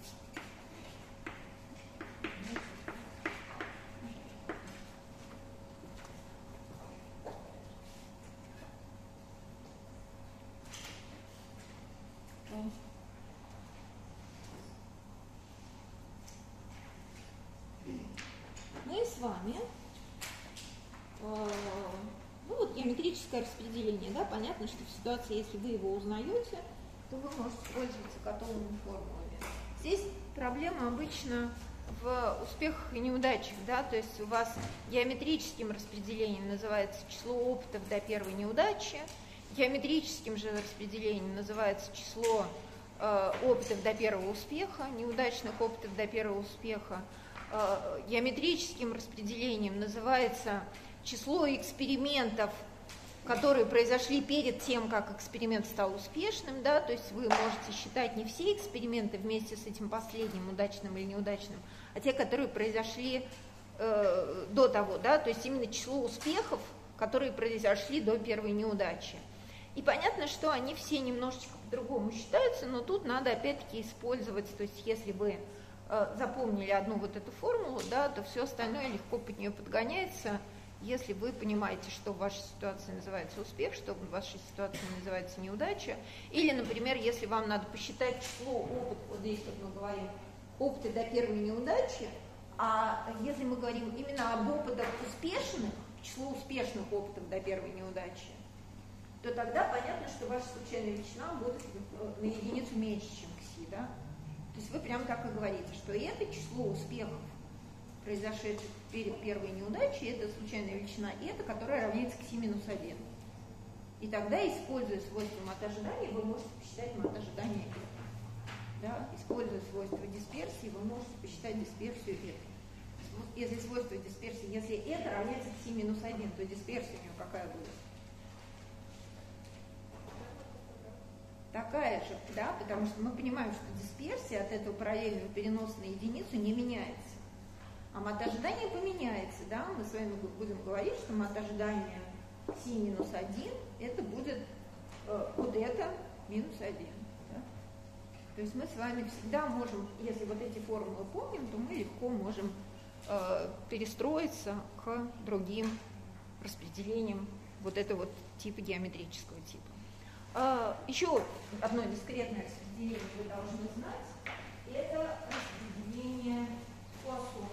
Speaker 2: Мы с вами, ну вот геометрическое распределение, да, понятно, что в ситуации, если вы его узнаете, то вы можете пользоваться готовыми формулами. Здесь проблема обычно в успехах и неудачах, да, то есть у вас геометрическим распределением называется число опытов до первой неудачи, геометрическим же распределением называется число опытов до первого успеха, неудачных опытов до первого успеха. Геометрическим распределением называется число экспериментов, которые произошли перед тем, как эксперимент стал успешным, да, то есть вы можете считать не все эксперименты вместе с этим последним, удачным или неудачным, а те, которые произошли до того, да, то есть именно число успехов, которые произошли до первой неудачи. И понятно, что они все немножечко по-другому считаются, но тут надо опять-таки использовать, то есть если вы запомнили одну вот эту формулу, да, то все остальное легко под нее подгоняется, если вы понимаете, что в вашей ситуации называется успех, что в вашей ситуации называется неудача. Или, например, если вам надо посчитать число опытов, вот здесь вот мы говорим, опыты до первой неудачи, а если мы говорим именно об опытах успешных, число успешных опытов до первой неудачи, то тогда понятно, что ваша случайная величина будет на единицу меньше, чем кси, да? То есть вы прямо так и говорите, что это число успехов, произошедших перед первой неудачей, это случайная величина, и это, которая равняется кси минус 1. И тогда, используя свойство мат ожидания, вы можете посчитать мат ожидания это. Да? Используя свойство дисперсии, вы можете посчитать дисперсию это. Если свойство дисперсии, если это равняется кси минус 1, то дисперсия у него какая будет? Такая же, да, потому что мы понимаем, что дисперсия от этого параллельного переноса на единицу не меняется. А мат ожидания поменяется, да, мы с вами будем говорить, что мат ожидания кси минус 1, это будет вот это минус 1. Да? То есть мы с вами всегда можем, если вот эти формулы помним, то мы легко можем перестроиться к другим распределениям вот этого вот типа геометрического типа. Еще одно дискретное распределение вы должны знать, это распределение Пуассона.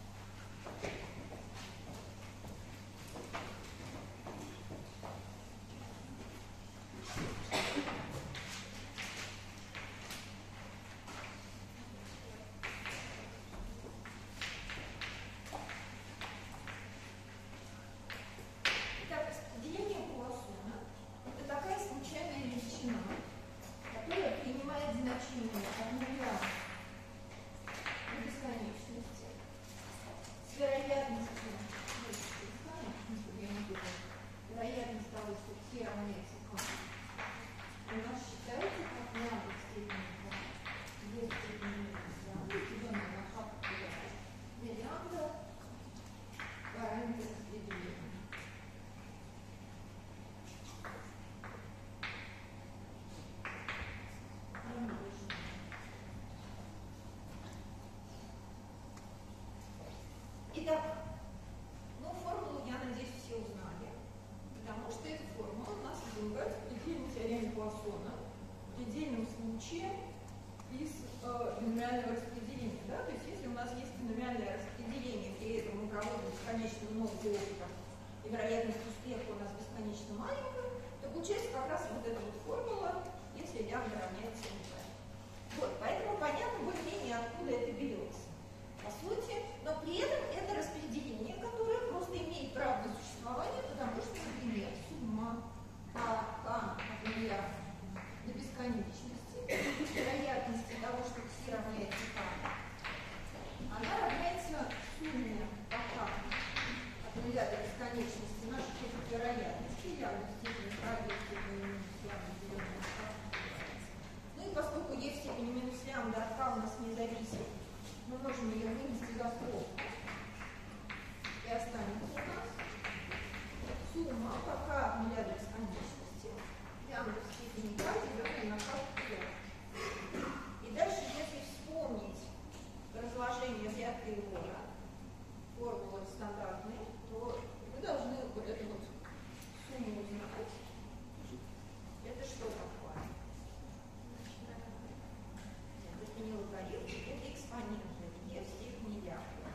Speaker 2: Итак, ну, формулу, я надеюсь, все узнали, потому что эта формула у нас излагается в предельной теореме Пуассона, в предельном случае из биномиального распределения. Да? То есть, если у нас есть биномиальное распределение, при этом мы проводим бесконечно много опытов, и вероятность успеха у нас бесконечно маленькая, то получается как раз вот эта вот формула, если лямбда равняется МП. Вот, поэтому понятно более-менее, откуда это берется. По сути, но при этом это распределение, которое просто имеет право на существование, потому что, например, сумма k от нуля до бесконечности, вероятности того, что кси равняется k, она равняется сумме k от нуля до бесконечности наших этих вероятностей, лямбда в степени правой степени минус лямбда, деленной на k. Ну и поскольку e в степени минус лямбда от k у нас не зависит, мы можем ее вынести за скобку. И останется у нас сумма пока от нуля до бесконечности, лямбда в степени k, деленная на k. И дальше, если вспомнить разложение в ряд Тейлора, формулы стандартные, то вы должны вот эту вот сумму узнать. Это что такое? Это не логарифм, это экспонент. E в степени лямбда.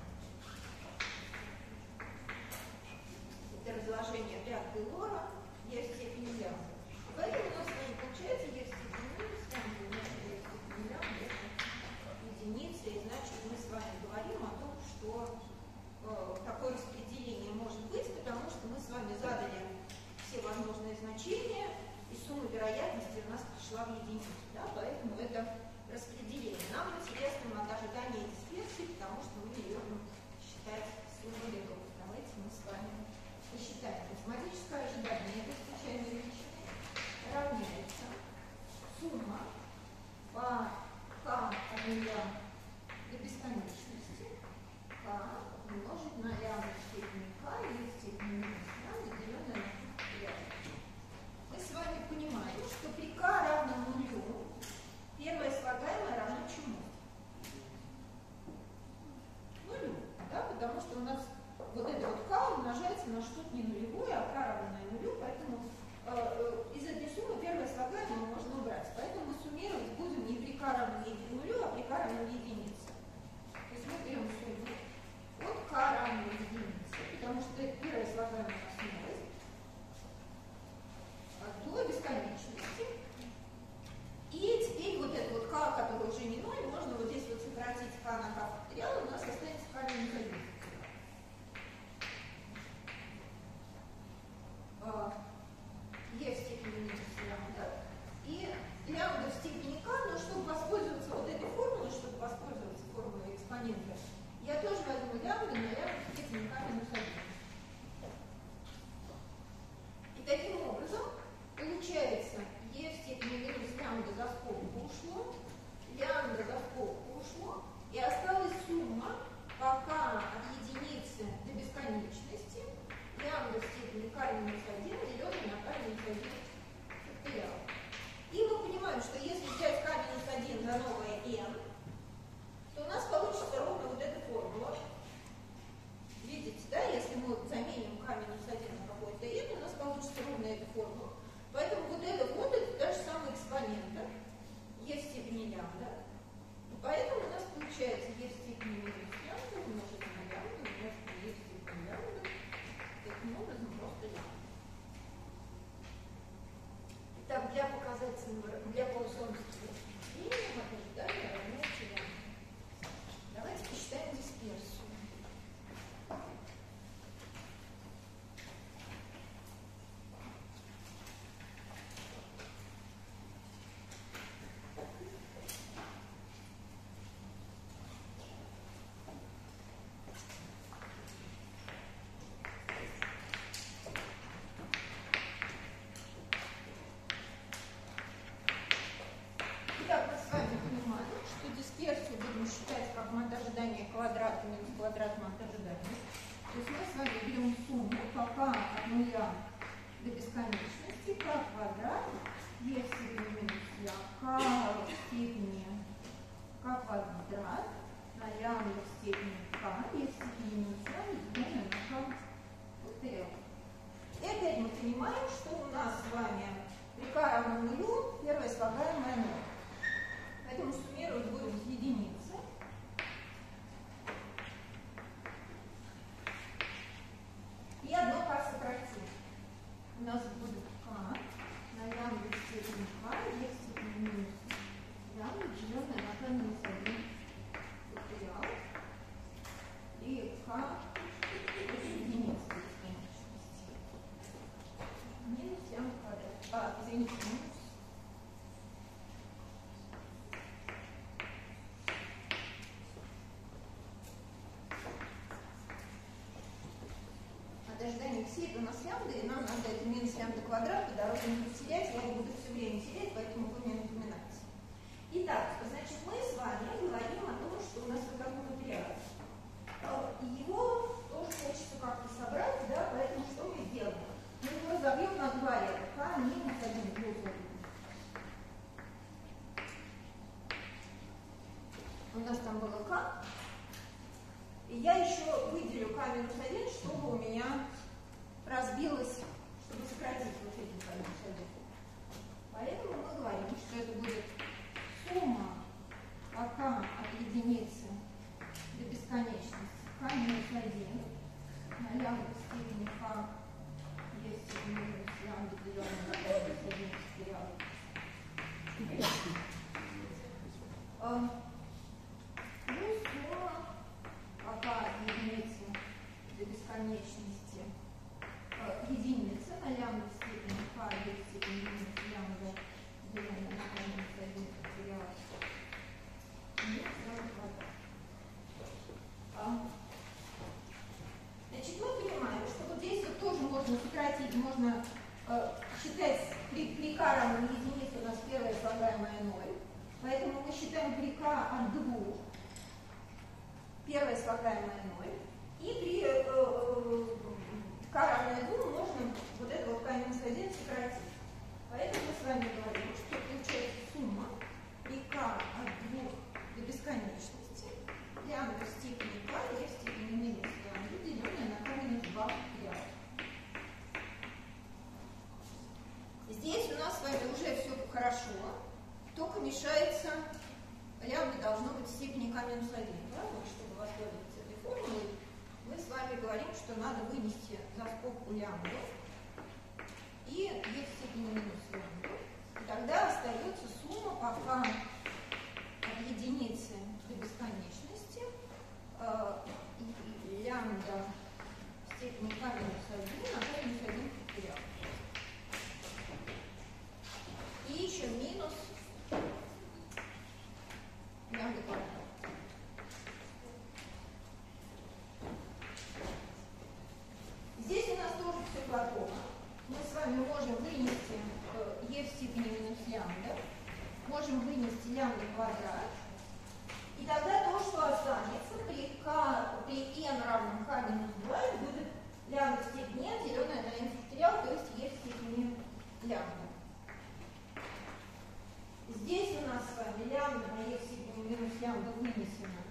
Speaker 2: Это разложение ряд Тейлора E в степени лямбда. Поэтому у нас с вами получается E в степени минус лямбда, у нас E в степени лямбда это единица, и значит мы с вами говорим о том, что такое распределение может быть, потому что мы с вами задали все возможные значения, и сумма вероятности у нас пришла в единицу. Да? Поэтому это распределение. Нам интересно от ожидания дисперсии, потому что мы ее будем считать суммой рядов. Давайте мы с вами посчитаем. Математическое ожидание этой случайной величины равняется сумма по k от нуля до бесконечности k умножить на лямбда в степени k или в степени минус лямбда, деленное на лямбда. Мы с вами понимаем, что при k равном нулю первое слагаемое равно чему? экспонента, я тоже возьму лямбда на лямбда в степени k минус 1. И таким образом получается e в степени минус лямбда за скобку ушло, лямбда за скобку ушло, и осталась сумма пока от единицы до бесконечности лямбда в степени k минус 1 деленное на k минус 1 факториал. И мы понимаем, что если взять k минус 1 за новое n, то у нас получится ровно вот эта формула. Видите, да, если мы заменим k минус 1 на какой-то n, у нас получится ровно эта формула. Поэтому вот это та же самая экспонента e в степени лямбда. И поэтому у нас получается e в степени минус лямбда умножить на лямбда умножить на e в степени лямбда. Таким образом просто лямбда. Итак, для показательного, для полусолнечного вычисления ожидания равняется лямбда. Давайте посчитаем дисперсию. Квадрат минус квадрат мат ожидания. То есть мы с вами берем сумму пока от нуля до бесконечности k квадрат e в степени минус я k в степени k квадрат на лямбда в степени k e в степени минус лямбда деленное на k факториал. И опять мы понимаем, что у нас с вами при k равно нулю первое слагаемое 0. Поэтому суммировать будем с единицы. И одно k сократим. У нас будет k на лямбда в степени k, e в степени минус лямбда, деленное на k минус 1 факториал. И k это единица бесконечности. Минус лямбда квадрат. Извините, минус. Ожидание кси это у нас лямбда, и нам надо это минус лямбда квадрат, по дороге не потерять, я его буду все время терять, поэтому вы мне напоминаете. Итак, значит, мы с вами говорим о том, что у нас вот такой материал. Его тоже хочется как-то собрать, да, поэтому что мы делаем? Мы его разобьем на два ряда, k минус 1 плюс 1. У нас там было k. И я еще выделю k минус 1, чтобы у меня разбилось, чтобы сократить вот эти k минус 1. Поэтому мы говорим, что это будет сумма пока от единицы до бесконечности k минус 1 на лямбда в степени k e в степени минус лямбда деленное на k минус 1 факториал. Плюс сумма пока единицы до бесконечности единица на лямбда в степени k e в степени минус лямбда деленное на k минус 1 факториал. Минус лямбда квадрат. Значит, мы понимаем, что вот здесь вот тоже можно сократить, можно считать при k равно единице у нас первое слагаемое 0. Поэтому мы считаем при k от 2 первое слагаемое 0. И при k равное 2 можно вот это вот k минус 1 сократить. Поэтому мы с вами говорим, что получается сумма при k от 2 до бесконечности лямбда в степени k e в степени минус лямбда деленное на k минус 2 факториал. Здесь у нас с вами уже все хорошо, только мешается лямбда должно быть в степени k минус 1. Правда? Чтобы воспользоваться этой формулой, мы с вами говорим, что надо вынести за скобку лямбду и e в степени минус лямбда. И тогда остается сумма пока от единицы до бесконечности лямбда в степени k минус 1 на k минус 1 факториал. И еще минус лямбда квадрат. лямбда вынесена,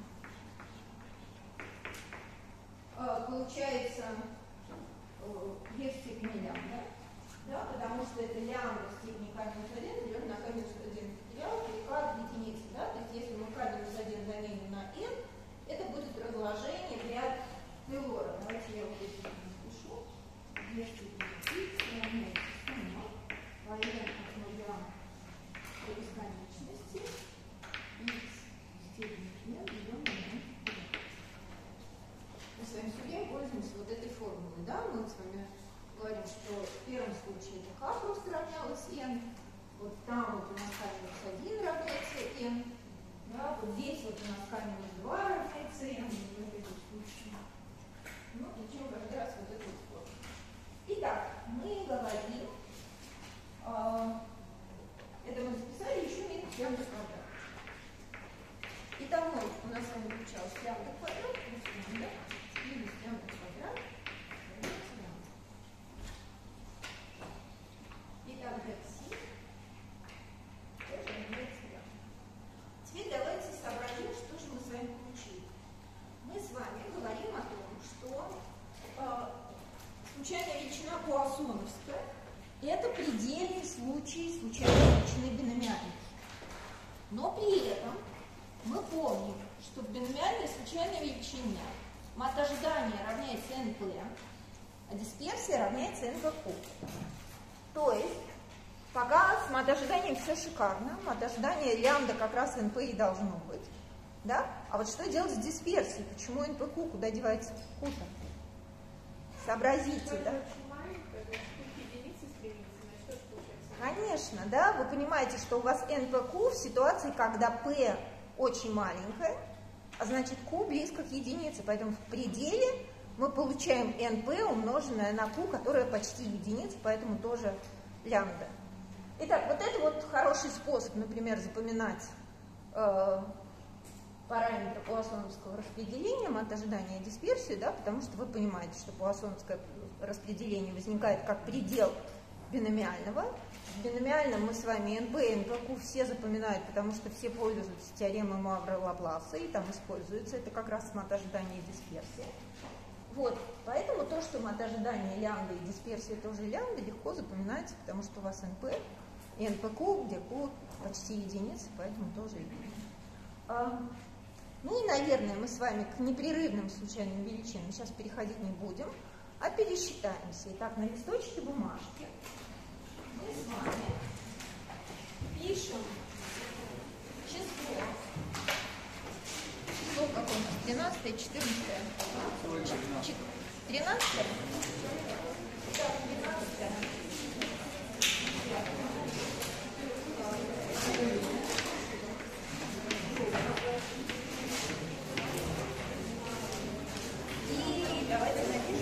Speaker 2: получается e в степени лямбда, да, потому что это лямбда в степени k минус 1 делено на k минус 1 факториал при k в единице. Да? То есть если мы k минус 1 заменим на n, это будет разложение в ряд Тейлора. Давайте я вот здесь напишу. e в степени x равняется сумма по n от 0 до бесконечности x в степени n делено на n. Мы с вами все время пользуемся вот этой формулой. Да? Мы с вами говорим, что в первом случае это k просто равнялось n. Вот там вот у нас k минус 1 равняется n. Да? Вот здесь вот у нас k минус 2 равняется n. В этом случае. Ну, зачем каждый раз вот эту формулу? Итак, мы говорим, это мы записали еще минус лямбда квадрат. Итого у нас с вами получалось лямбда квадрат плюс лямбда минус лямбда квадрат равняется лямбда. Итак, x тоже равняется лямбда. Теперь давайте сообразим, что же мы с вами получили. Мы с вами говорим о том, что случайная величина пуассоновская – это предельный случай случайной величины биномиальности. Но при этом мы помним, что в биномиальной случайной величине мат ожидания равняется np, а дисперсия равняется np-куб. То есть, пока с мат ожиданием все шикарно, мат ожидания лямбда как раз np и должно быть. Да? А вот что делать с дисперсией? Почему np-q? Куда девается q-то? Сообразите, да? Конечно, да? Вы понимаете, что у вас np-q в ситуации, когда p очень маленькое, а значит q близко к единице. Поэтому в пределе мы получаем np умноженное на q, которое почти единица, поэтому тоже лямбда. Итак, вот это вот хороший способ, например, запоминать параметры пуассоновского распределения, мат ожидания и дисперсию, да, потому что вы понимаете, что пуассоновское распределение возникает как предел биномиального. В биномиальном мы с вами np и np-q все запоминают, потому что все пользуются теоремой Маура-Лапласа, и там используется это как раз мат ожидания и дисперсия. Вот, поэтому то, что мат ожидания лямбда и дисперсия тоже лямбда, легко запоминается, потому что у вас np и np-q, где q почти единица, поэтому тоже единица. Ну и, наверное, мы с вами к непрерывным случайным величинам сейчас переходить не будем, а пересчитаемся. Итак, на листочке бумажки мы с вами пишем число какое у нас? 13, 14, 13? Так, 13. И давайте напишем.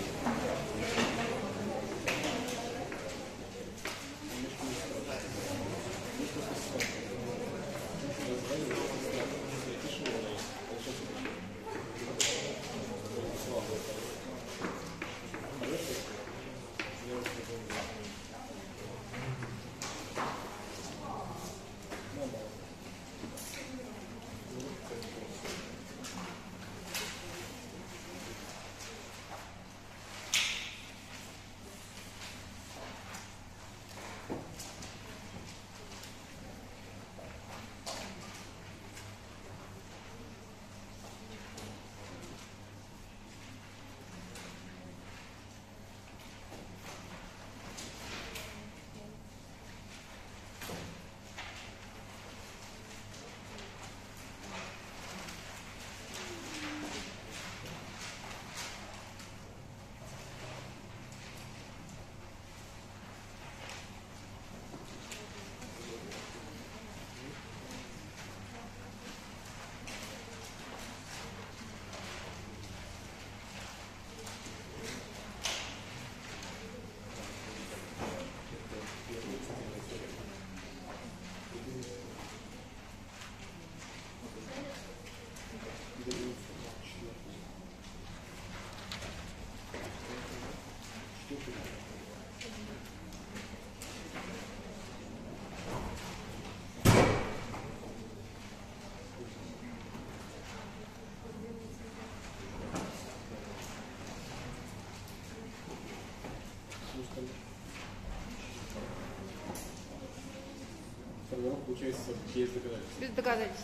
Speaker 4: Без доказательств.
Speaker 5: Без доказательств.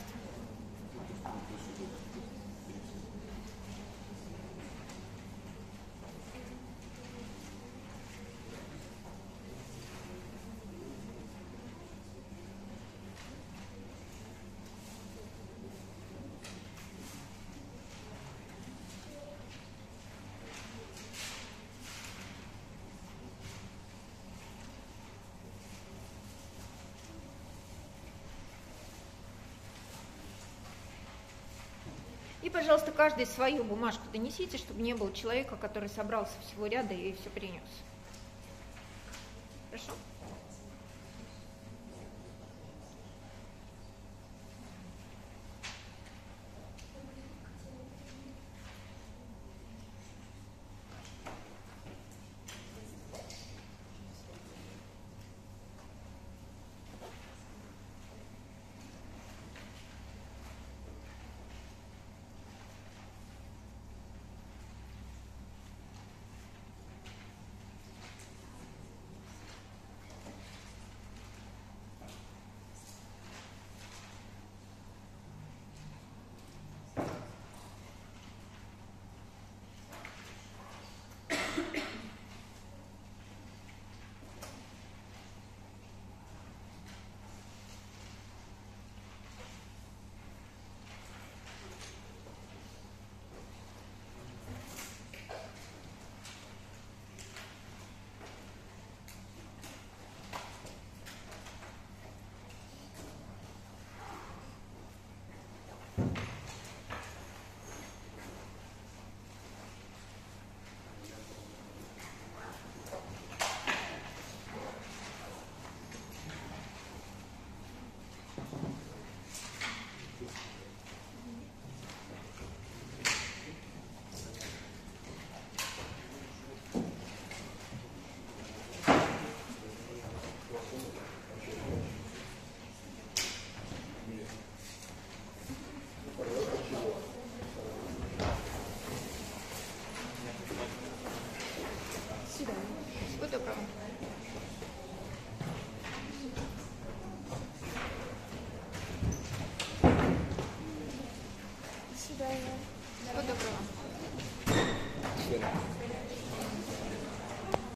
Speaker 5: И, пожалуйста, каждый свою бумажку донесите, чтобы не было человека, который собрался всего ряда и все принес. Хорошо?